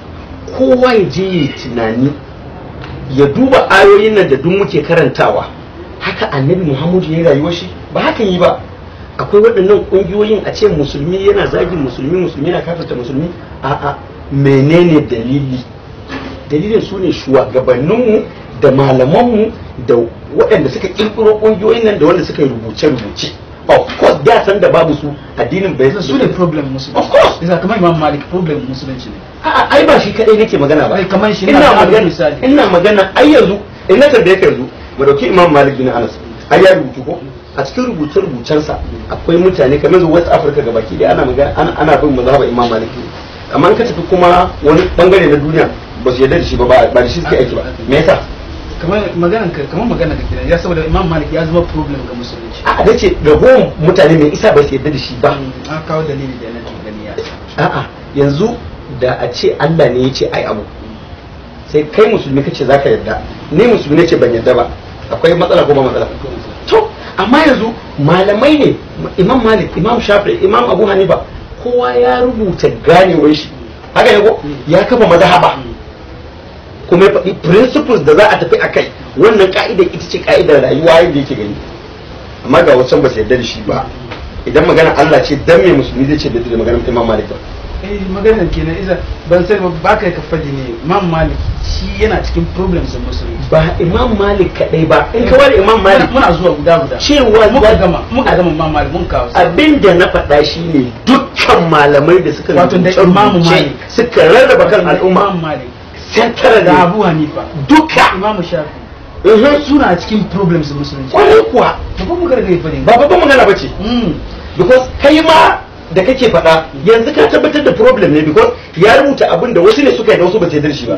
kowa ya je yi tunani ya duba ayoyin nan da duk muke karantawa. Haka annabi Muhammadu ya rayuwar shi ba haka yi ba. Akwai waɗannan ƙungiyoyin a ce musulmi yana zagin musulmi, musulmi na kafirta musulmi. A'a, menene dalili? Dalilin su ne shugabanninmu da malamanmu da waɗanda suka ƙirƙiro ƙungiyoyin nan da wanda suka yi rubuce-rubuce. Of course, da san da babu su addinin bai su ne problem musulunci. Of course, isa kamar Imam Malik problem musulunci ne. A'a, ai ba shi kadai nake magana ba. Ai kamar shi ina magana ina magana ai yanzu ina da yake yanzu mu dauki Imam Malik bin Anas. Ai ya rubutu ko a cikin rubuce-rubucensa akwai mutane kamar West Africa gabaki da ana magana ana, ana bin mazhabar Imam Malik. Amma an ka tafi kuma wani bangare na duniya ba su yarda da shi ba ba da shi suke aiki ba. Me yasa? kamar maganan ka kamar maganan ka kenan ya saboda Imam Malik ya zama problem ga musulunci. A dace ragowar mutane mai isa ba su yarda da shi ba. An kawo dalili da na gani ya. A'a, yanzu da a ce Allah ne ya ce ai abu sai kai musulmi kace zaka yarda, ni musulmi nace ban yarda ba, akwai matsala ko ba matsala? To amma yanzu malamai ne, Imam Malik, Imam Shafi'i, Imam Abu Hanifa, kowa ya rubuta ganewar shi, haka ne ko ya kafa mazhaba kuma ya faɗi principles da za a tafi akai. Wannan ka'idar ita ce ka'idar rayuwa yadda yake gani. Amma ga wancan ba su yarda da shi ba. Idan magana Allah ce dan me musulmi zai ce da maganar Imam Malik ba? Eh maganar kenan isa ban sai ba kai ka faɗi ne Imam Malik shi yana cikin problems din musulunci. Ba Imam Malik kadai ba, in ka ware Imam Malik muna zuwa guda guda. Cewa muka gama muka gama Imam Malik mun kawo. Abinda na faɗa shine dukkan malamai da suka wato da Imam Malik suka rarraba kan al'umma. Imam Malik sai tara da Abu Hanifa duka Imam Shafi eh suna cikin problems din musulunci. Kwarai kuwa babban magana ne fa ne. ba babban magana bace. Because kai ma da kake faɗa yanzu ka tabbatar da problem ne, because ya rubuta abin da wasu ne suka yi da wasu ba su yarda da shi ba.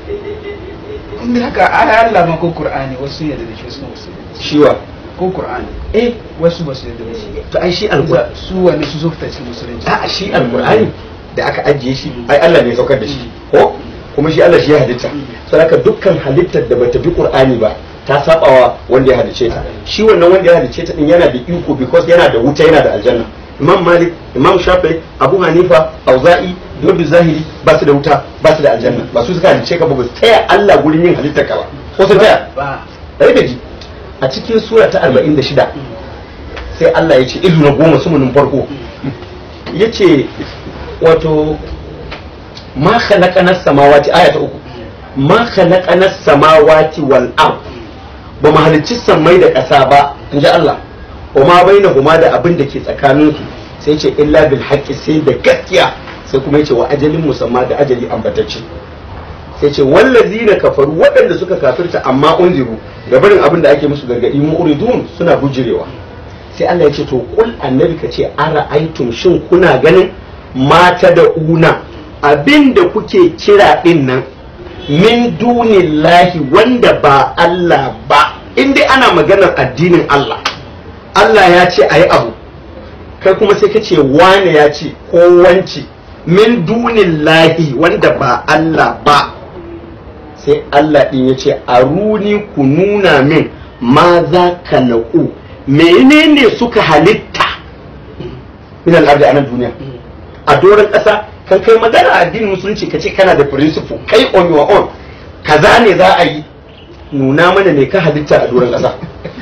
Kun haka ai Allah ma ko Qur'ani wasu yarda da shi wasu ba su yarda da shi. Shiwa Ko Qur'ani eh wasu ba su yarda da shi. to ai shi alqur'ani Su wanda su zo fita cikin musulunci. a shi alqur'ani da aka ajiye shi ai Allah ne ya saukar da shi ko kuma shi Allah shi ya halitta. Saboda dukkan halittar da bata bi Qur'ani ba ta sabawa wanda ya halice ta. Shi wannan wanda ya halice ta din yana da iko because yana da wuta yana da aljanna. Imam Malik, Imam Shafi'i, Abu Hanifa, Auza'i, Dawud Zahiri ba su da wuta ba su da aljanna, ba su suka halice ka ba, ba su taya Allah gurin yin halittar ka ba. Ko su taya? Ba. Rage ji a cikin sura ta arba'in da shida sai Allah ya ce izu na goma sumunin farko ya ce wato ma khalaqana samawati aya ta uku ma khalaqana samawati wal ard ba mu halicci sammai da ƙasa ba in ji Allah wa ma bainahuma da abin da ke tsakanin su sai ce illa bil haqqi sai da gaskiya sai kuma yace wa ajalin musamma da ajali ambatacce sai ce wallazina kafaru waɗanda suka kafirta amma unziru gabarin abin da ake musu gargadi mu'ridun suna bujirewa. Sai Allah ya ce to kul annabi ka ce ara aitum shin kuna ganin mata da una abinda kuke kira din nan min dunillahi wanda ba Allah ba, in dai ana maganar addinin Allah, Allah ya ce ayi abu kai kuma sai ka ce wane ya ce ko wance min dunillahi wanda ba Allah ba, sai Allah din ya ce aruni ku nuna min ma za ka naku menene suka halitta min al'abdi a nan duniya a doron ƙasa. Kan kai magana a addinin musulunci ka ce kana da principle kai on your own kaza ne za a yi, nuna mana ne ka halitta a doron ƙasa.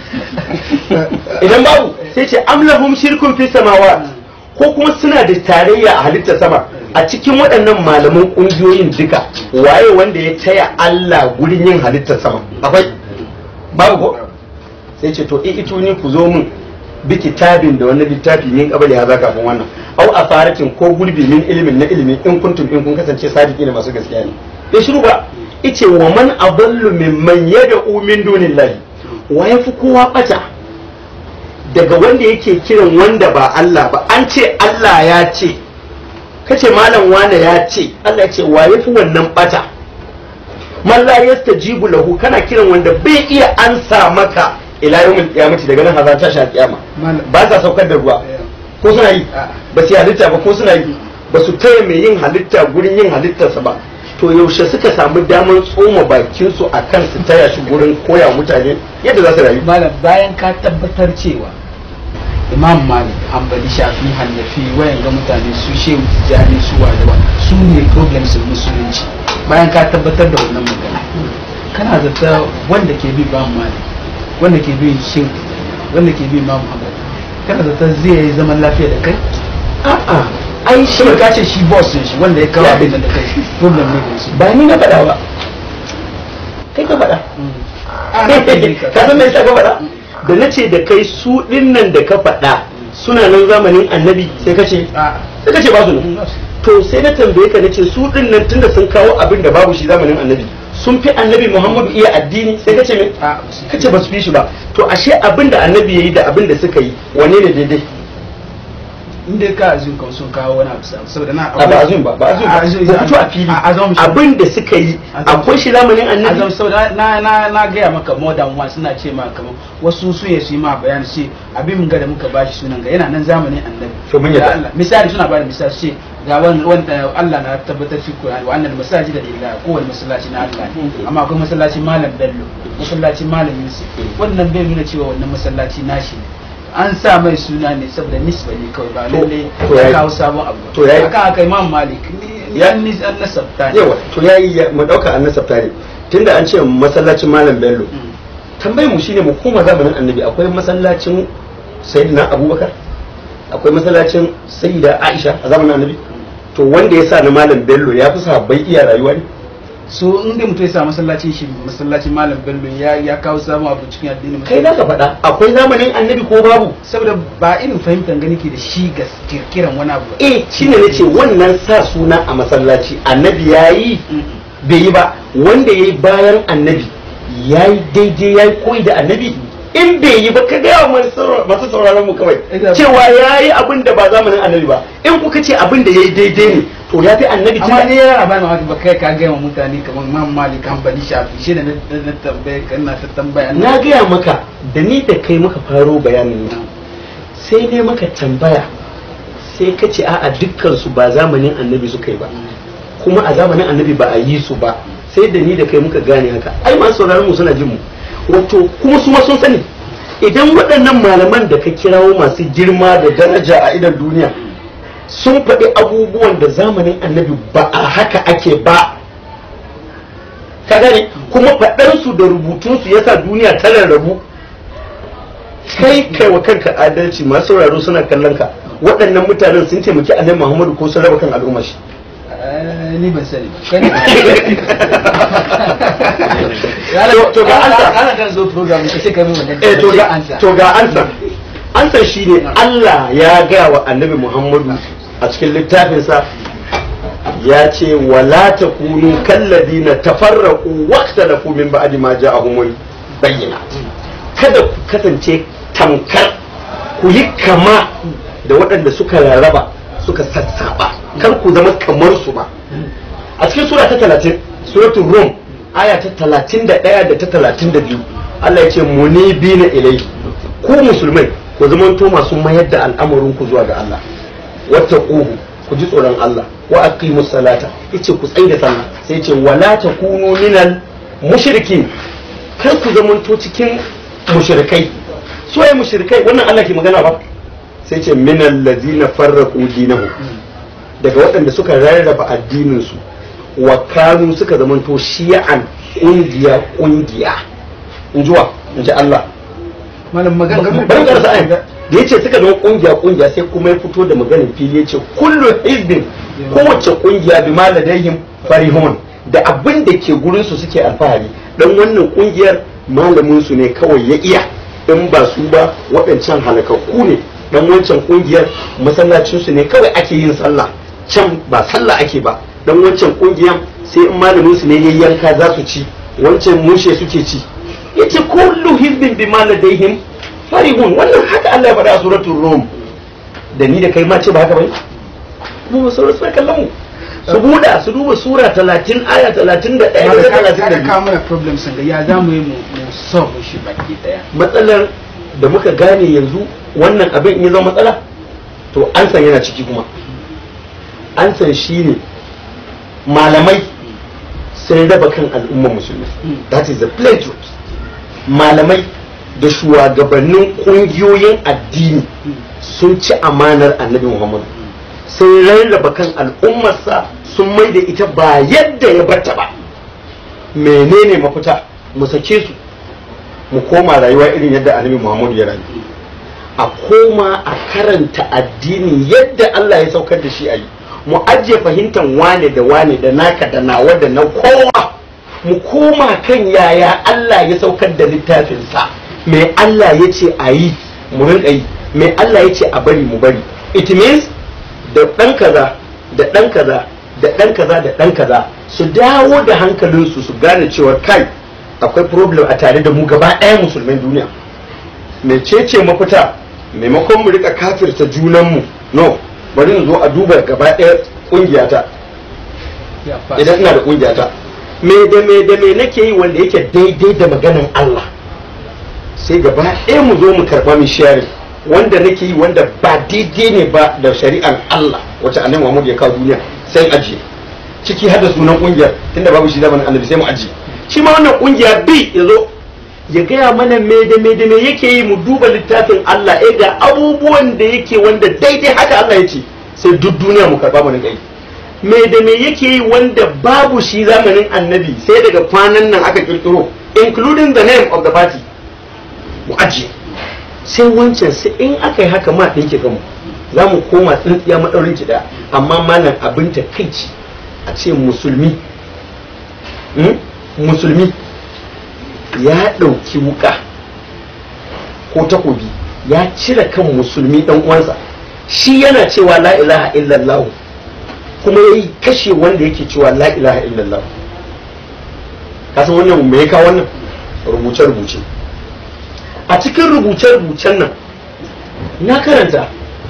Idan babu sai ce amlahum shirkun fi samawa, ko kuma suna da tarayya a halittar sama. A cikin waɗannan malaman ƙungiyoyin duka waye wanda ya taya Allah gurin yin halittar sama? Akwai? Babu ko? Sai ce to in ito ni ku zo min bi kitabin da wani littafi min kabali ya zaka kafin wannan au afaratin ko gurbi min ilimin na ilimi in kuntum in kun kasance sadiki ne masu gaskiya ne. Ya shiru ba ice wa man adallu mimman yad'u min dunillahi wa ya fi kowa bata daga wanda yake kiran wanda ba Allah ba? An ce Allah ya ce, kace malam wane ya ce, Allah ya ce, wa ya fi wannan bata? Man la yastajibu lahu, kana kiran wanda bai iya ansa maka ila yawmil qiyamati, daga nan hazan tashi kiyama. Ba sa saukar da ruwa ko suna yi, ba su halitta ba ko suna yi, ba su taya mai yin halitta gurin yin halittarsa ba. To yaushe suka samu damar tsoma bakin su akan su taya shi gurin koya mutane yadda za su rayu? Malam, bayan ka tabbatar cewa Imam Malik, Hanbali, Shafi, Hanafi, wayan ga mutane su Shehu Tijjani, su wadawa, su ne problems musulunci, bayan ka tabbatar da wannan magana, kana zata wanda ke bi Imam Malik, wanda ke bi Shehu, wanda ke bi Imam Hanbali, kana zata zai yi zaman lafiya da kai? A'a, ai shi ka ce shi boss shi wanda ya kawo abin da kai problem ne da shi. Ba ni na faɗa ba, kai ka faɗa. Ka san me yasa ka faɗa? Da na ce da kai su dinnan da ka faɗa suna nan zamanin annabi, sai ka ce sai ka ce ba su nan. To sai na tambaye ka, nace su dinnan tunda sun kawo abin da babu shi zamanin annabi, sun fi annabi Muhammadu iya addini, sai ka ce me? Ka ce ba su fi shi ba. To ashe abin da annabi yayi da abin da suka yi wane ne daidai? Inda ka azun kan sun kawo wani abu saboda na ba azun ba ba azun ba, ku fito a fili abin da suka yi akwai shi zamanin annabi. Azum saboda na na na gaya maka more than one, suna ce ma kamar wasu su ya su yi ma bayani ce abin mun ga da muka bashi sunan ga yana nan zamanin annabi. To mun yadda. Misali suna bada misali ce ga wanda Allah na tabbatar shi Qur'ani wa annal masajida lillahi, kowanne masallaci na Allah amma akwai masallaci Malam Bello, masallaci Malam Yusuf, wannan bai nuna cewa wannan masallaci nashi an sa mai suna ne saboda nisba ne kawai, ba lalle ya kawo sabon abu. To yayi aka aka Imam Malik ya ni an nasabta ne. Yawa, to yayi mu dauka an nasabta ne tunda an ce masallacin Malam Bello. Tambayar mu shine mu koma zamanin annabi, akwai masallacin Sayyidina Abubakar, akwai masallacin Sayyida Aisha a zamanin annabi. To wanda ya sa na Malam Bello ya fi sahabbai iya rayuwa ne? So in dai mutum ya sa masallacin shi masallacin Malam Bello ya ya kawo sabon abu cikin addini, kai za ka faɗa akwai zamanin annabi ko babu? Saboda ba irin fahimtar gani ke da shi ga kirkiran wani abu. Eh shine nace wannan sa suna a masallaci annabi yayi bai yi ba, wanda yayi bayan annabi yayi daidai yayi koyi da annabi. In bai yi ba ka gaya wa masu sauraron mu kawai cewa yayi abin da ba zamanin annabi ba. In kuka ce abin da yayi daidai ne to ya fi annabi. Amma ne yana ba ma ba kai ka gaya wa mutane kamar Imam Malik, Hanbali, Shafi, shi da na tambaye kana ta tambaya. Na gaya maka da ni da kai muka faro bayanin nan, sai dai maka tambaya sai ka ce a'a dukkan su ba zamanin annabi suka yi ba, kuma a zamanin annabi ba a yi su ba, sai da ni da kai muka gane haka. Ai masu sauraron mu suna jin mu, wato kuma su ma sun sani idan waɗannan malaman da ka kirawo masu girma da daraja a idan duniya sun faɗi abubuwan da zamanin annabi ba a haka ake ba, ka gane, kuma faɗarsu da rubutunsu yasa duniya ta rarrabu. Kai kai wa kanka adalci, masu sauraro suna kallon ka, waɗannan mutanen sun taimaki annabi Muhammadu ko sun raba kan al'umma shi? Ni ban sani. To ga ansa. Ana kan zo program sai kai mun wannan. Eh to ga ansa. To ga ansa. Ansa shine Allah ya gaya wa annabi Muhammadu a cikin littafinsa ya ce wala takunu kalladina tafarraqu waqtalafu min ba'di ma ja'ahumul bayyinat. Kada ku kasance tamkar ku yi kama da waɗanda suka rarraba suka sassaba, kar ku zama kamar su ba. A cikin sura ta talatin, suratul Rum, aya ta talatin da ɗaya da ta talatin da biyu, Allah ya ce munibina ilayhi, ku musulmai ku zamanto masu mayar da al'amarin ku zuwa ga Allah. Wattaquhu, ku ji tsoron Allah, wa aqimus salata, yace ku tsaya da sallah, sai yace wala takunu minal mushrikin, kar ku zamanto cikin mushrikai. So ai mushrikai wannan Allah ke magana ba, sai ce minal ladina farraqu dinahum, daga waɗanda suka rarraba addinin su, wa kanu suka zamanto shi'an kungiya kungiya. Injuwa inji Allah. Malam magana bari ka rasa ayin da yace suka zama kungiya kungiya, sai kuma ya fito da maganin fili yace kullu hizbin, kowace kungiya bi maladayhim farihun, da abin da ke gurin su suke alfahari. Dan wannan kungiyar malamin su ne kawai ya iya, in ba su ba waɗancan halakakku ne. Dan wancan kungiyar masallacin su ne kawai ake yin sallah, can ba sallah ake ba. Dan wancan kungiyar sai in malamin su ne ya yanka za su ci, wancan mushe suke ci. yace kullu hizbin bima ladayhim farihun. Wannan haka Allah ya faɗa a suratul rum. Da ni da kai ma ce ba haka bane? Mu sauran suna kallon mu su buɗa su duba sura talatin aya talatin da ɗaya da talatin da biyu. Ka mana problem sun ga ya za mu yi mu solve shi baki daya. Matsalar da muka gane yanzu wannan abin in ya zama matsala to an san yana ciki kuma an san shi ne malamai sun raba kan al'ummar musulmi. That is the plain truth. Malamai da shugabannin kungiyoyin addini sun ci amanar annabi Muhammadu, sun rarraba kan al'ummarsa, sun mai da ita ba yadda ya barta ba. Menene mafita? Mu sake su mu koma rayuwa irin yadda annabi Muhammadu ya rayu, a koma a karanta addini yadda Allah ya saukar da shi a yi. Mu ajiye fahimtar wane da wane da naka da nawa da na kowa, mu koma kan yaya Allah ya saukar da littafinsa, me Allah ya ce a yi mu rinka yi, me Allah ya ce a bari mu bari. It means da ɗan kaza da ɗan kaza da ɗan kaza da ɗan kaza su dawo da hankalinsu su gane cewa kai akwai problem a tare da mu gaba ɗaya musulman duniya. Mecece mafita? Maimakon mu rika kafirta junanmu, no, bari in zo a duba gaba ɗaya ƙungiyata. Idan ina da ƙungiyata, me da me da me nake yi wanda yake daidai da maganan Allah, sai gaba ɗaya mu zo mu karɓa mu sharing wanda nake yi wanda ba daidai ne ba da shari'ar Allah wacce annabi Muhammad ya kawo duniya, sai ajiye ciki har da sunan ƙungiyar, tunda babu shi zamanin annabi sai mu ajiye. Shi ma wannan ƙungiya bi ya zo ya gaya mana me da me da me yake yi, mu duba littafin Allah, eh ga abubuwan da yake wanda daidai haka Allah ya ce, sai duk duniya mu karɓa mu rinka yi. Me da me yake yi wanda babu shi zamanin annabi, sai daga kwanan nan aka kirkiro, including the name of the party, mu ajiye. Sai wancan sai in aka yi haka ma ɗinke kanmu, za mu koma tsintsiya maɗaurin kiɗa. Amma malam abin ta kai ci a ce musulmi musulmi ya ɗauki wuka ko takobi ya cire kan musulmi ɗan uwansa, shi yana cewa la ilaha illallah kuma ya yi kashe wanda yake cewa la ilaha illallah. Kasan wannan me ya kawo wannan? Rubuce-rubuce. A cikin rubuce-rubucen nan na karanta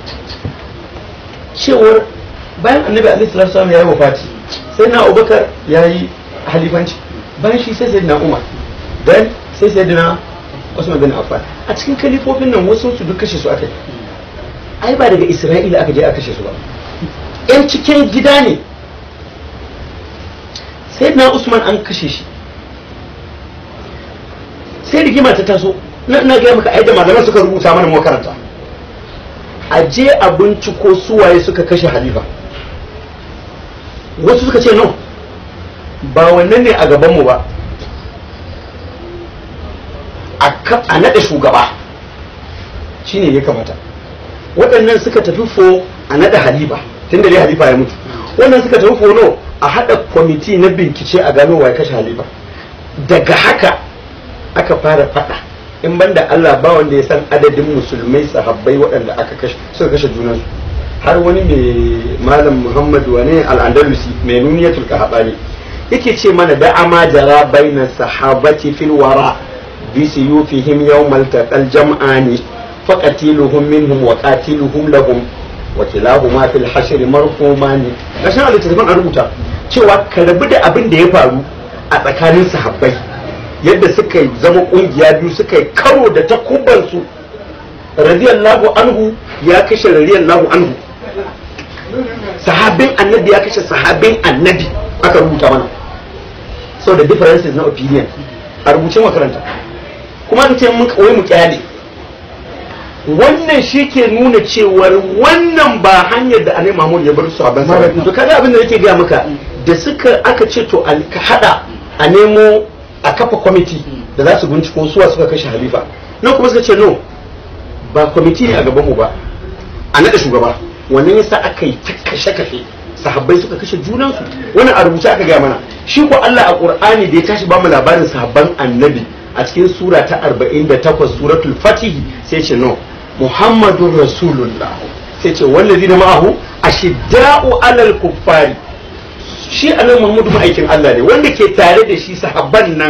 cewar bayan annabi alaihi salatu wasallam ya yi wafati, sai na Abubakar ya yi halifanci, bayan shi sai sayyidina Umar, dan sai sayyidina Usman bin Affan. A cikin kalifofin nan wasu su duk kashe su aka yi, ai ba daga Isra'ila aka je aka kashe su ba, yan cikin gida ne. Sayyidina Usman an kashe shi, sai rigima ta taso. Na gaya maka ai da malaman suka rubuta mana mu karanta, a je a binciko suwaye suka kashe halifa. Wasu suka ce no, ba wannan ne a gabanmu ba, a naɗa shugaba shine ya kamata. Waɗannan suka tafi fo a naɗa halifa, tun da dai halifa ya mutu. Wannan suka tafi fo no, a haɗa kwamiti na bincike a gano wa ya kashe halifa. Daga haka aka fara faɗa. In banda Allah ba wanda ya san adadin musulmai sahabbai waɗanda aka kashe suka kashe junansu. Har wani mai malam Muhammad wani al-Andalusi mai nuniyatul kahabani yake ce mana da ama jara bainas sahabati fil wara bi suyufihim yawmal taqal jam'ani faqatiluhum minhum wa qatiluhum lahum wa kilahuma fil hashr marhumani. Gashin al-littafin an rubuta cewa ka rabu da abin da ya faru a tsakanin sahabbai, yadda suka zama kungiya biyu suka yi karo da takubansu. Radiyallahu anhu ya kashe radiyallahu anhu, sahabin annabi ya kashe sahabin annabi, aka rubuta mana. So the differences na opinion a rubuce makaranta, kuma an ce mun kawai mu kyale. Wannan shi ke nuna cewar wannan ba hanyar da annabi Muhammad ya bar su a ban sa. To kaga abin da yake gaya maka, da suka aka ce to ka hada a nemo a kafa kwamiti da za su binciko suwa suka kashe halifa. Nan kuma suka ce no, ba kwamiti ne a gaban mu ba, a nada shugaba. Wannan yasa aka yi ta kashe-kashe, sahabbai suka kashe junansu. Wannan a rubuce aka gaya mana. Shi ko Allah a Qur'ani da ya tashi ba mu labarin sahabban annabi a cikin sura ta arba'in da takwas suratul Fatih sai ce no, Muhammadur Rasulullah, sai ce wallazina ma'ahu ashidda'u 'alal kuffari. Shi annabi Muhammadu ma'aikin Allah ne, wanda ke tare da shi sahabban nan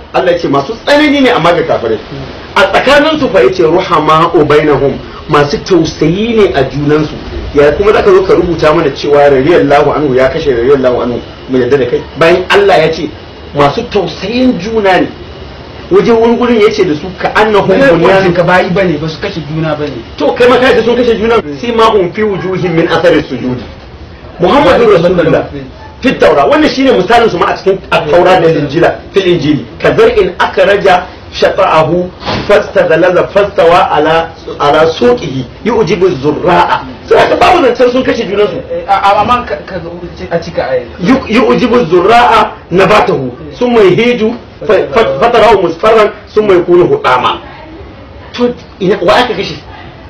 Allah ya ce masu tsanani ne amma ga kafirai a tsakanin su fa yace ruhama bainahum masu tausayi ne a junan su ya kuma zaka zo ka rubuta mana cewa radiyallahu anhu ya kashe radiyallahu anhu mu yadda da kai bayan Allah ya ce masu tausayin juna ne wajen wani gurin ya ce da su ka annahum bunyan ka bayi bane ba su kashe juna bane to kai ma kai da sun kashe juna sai ma hum fi wujuhim min athari sujudi muhammadu rasulullah fi taura wannan shine misalin su ma a cikin taura da injila fil injili kazar in akraja shata'ahu fastadalaza fastawa ala ala suqihi yujibu zurra'a sai ka babu nan sun kashe junan su amma a cika ayi yujibu zurra'a nabatahu summa yahiju fatarahu musfarran summa yakunu hudama to ina wa aka kashe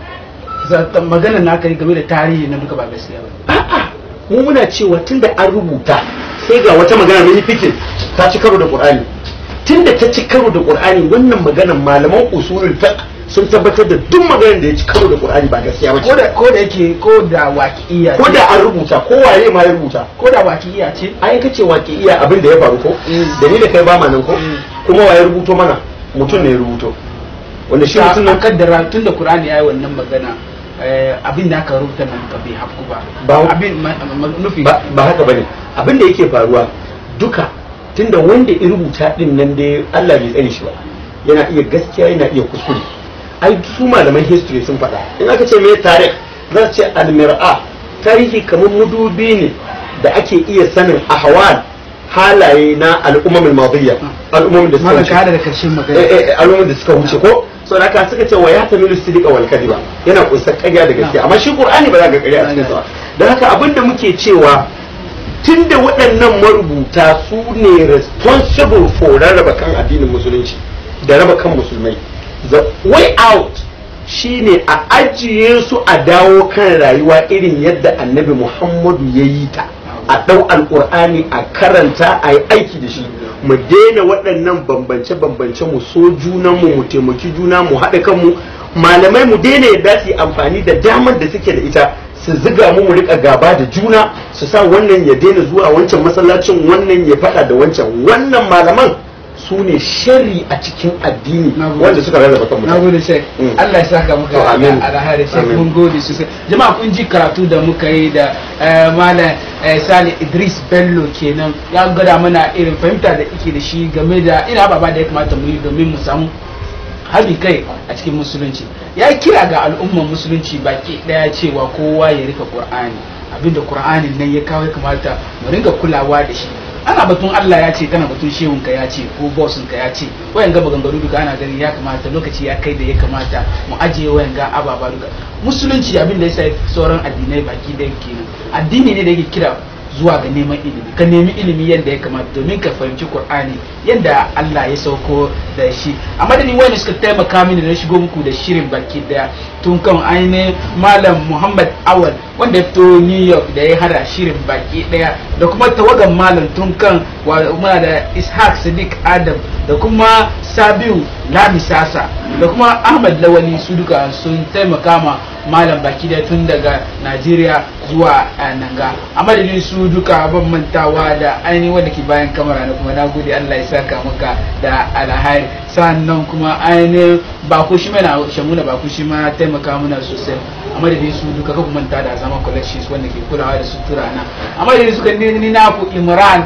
zata magana na kai game da tarihi na duka ba gaskiya ba a'a mu muna cewa tunda an rubuta sai ga wata magana mai fikin ta ci karo da Qur'ani tunda ta ci karo da Qur'ani wannan maganar malaman usulul fiqh sun tabbatar da duk maganar da ya ci karo da Qur'ani ba gaskiya ba ko da ko da yake ko da waqi'iyya ko da an rubuta ko waye ma ya rubuta ko da waqi'iyya ce ai kace waqi'iyya abin da ya faru ko da ni da kai ba ma nan ko kuma waye rubuto mana mutum ne ya rubuto wanda shi mutum nan kaddara tunda Qur'ani yayi wannan magana abin da aka rubuta nan ka bai haku ba abin nufi ba haka bane abin da yake faruwa duka tunda wanda ya rubuta din nan dai Allah bai tsare shi ba yana iya gaskiya yana iya kuskure ai su malaman history sun faɗa in aka ce me tarikh za ce al-mir'a tarihi kamar mudubi ne da ake iya sanin ahwal halaye na al'ummar madiyya al'ummar da suka wuce da karshen magana eh al'ummar da suka wuce ko so da haka suka ce wa ya tamilu sidqa wal kadiba yana kusa ƙarya da gaskiya amma shi qur'ani ba za ka ƙarya a cikin sa dan haka abinda muke cewa tunda waɗannan marubuta su ne responsible for rarraba kan addinin musulunci da raba kan musulmai the way out shine a ajiye su a dawo kan rayuwa irin yadda annabi Muhammadu ya yi ta a ɗau alƙur'ani a karanta a yi aiki da shi mu daina waɗannan bambance-bambance mu so junanmu mu taimaki juna mu haɗa kanmu malamai mu daina yadda su yi amfani da damar da suke da ita su ziga mu mu rika gaba da juna su sa wannan ya daina zuwa wancan masallacin wannan ya faɗa da wancan wannan malaman su ne shari a cikin addini wanda suka rarraba kan mutane. Na gode Sheikh. Allah ya saka muka alheri Sheikh mun gode sosai. Jama'a kun ji karatu da muka yi da Malam Sale Idris Bello kenan ya gada mana irin fahimta da yake da shi game da ina ababa da ya kamata mu yi domin mu samu haɗin kai a cikin musulunci. Ya kira ga al'ummar musulunci baki daya cewa kowa ya rika Qur'ani abinda Qur'anin nan ya kawo ya kamata mu ringa kulawa da shi. Ana batun Allah ya ce kana batun shehun ka ya ce ko bossin ka ya ce wayan ga maganganu duka ana gani ya kamata lokaci ya kai da ya kamata mu ajiye wayan ga ababa duka musulunci abin da ya sai sauran addinai baki da kenan addini ne da yake kira zuwa ga neman ilimi ka nemi ilimi yadda ya kamata domin ka fahimci Qur'ani yadda Allah ya sauko da shi a madadin wani suka taimaka mini da shigo muku da shirin baki daya tun kan ainihin Malam Muhammad Awal wanda ya fito New York da ya hada shirin baki daya da kuma tawagan malam tun kan muna da Ishaq Sadiq Adam da kuma Sabiu Lami Sasa da kuma Ahmad Lawali su duka sun taimaka ma malam baki daya tun daga Najeriya zuwa Nanga a madadin su duka ban mantawa da ainihin wanda ke bayan kamera na kuma nagode Allah ya saka maka da alhairi sannan kuma ainihin bako shi mana shamuna bako shi ma taimaka mana sosai a madadin su duka ka kuma manta da zama collections wanda ke kulawa da sutura na a madadin su kan ni na ku Imran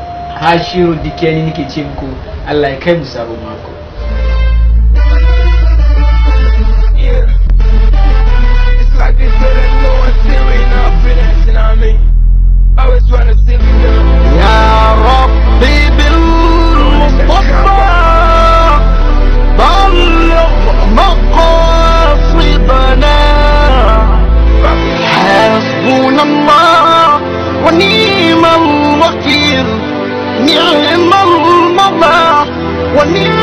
Hashiru Dikeni nake ce muku Allah ya kai mu sabon mako. يا ربي بالمصطفى بلغ مقاصدنا حسبنا الله ونعم الوكيل نعم المولى ونعم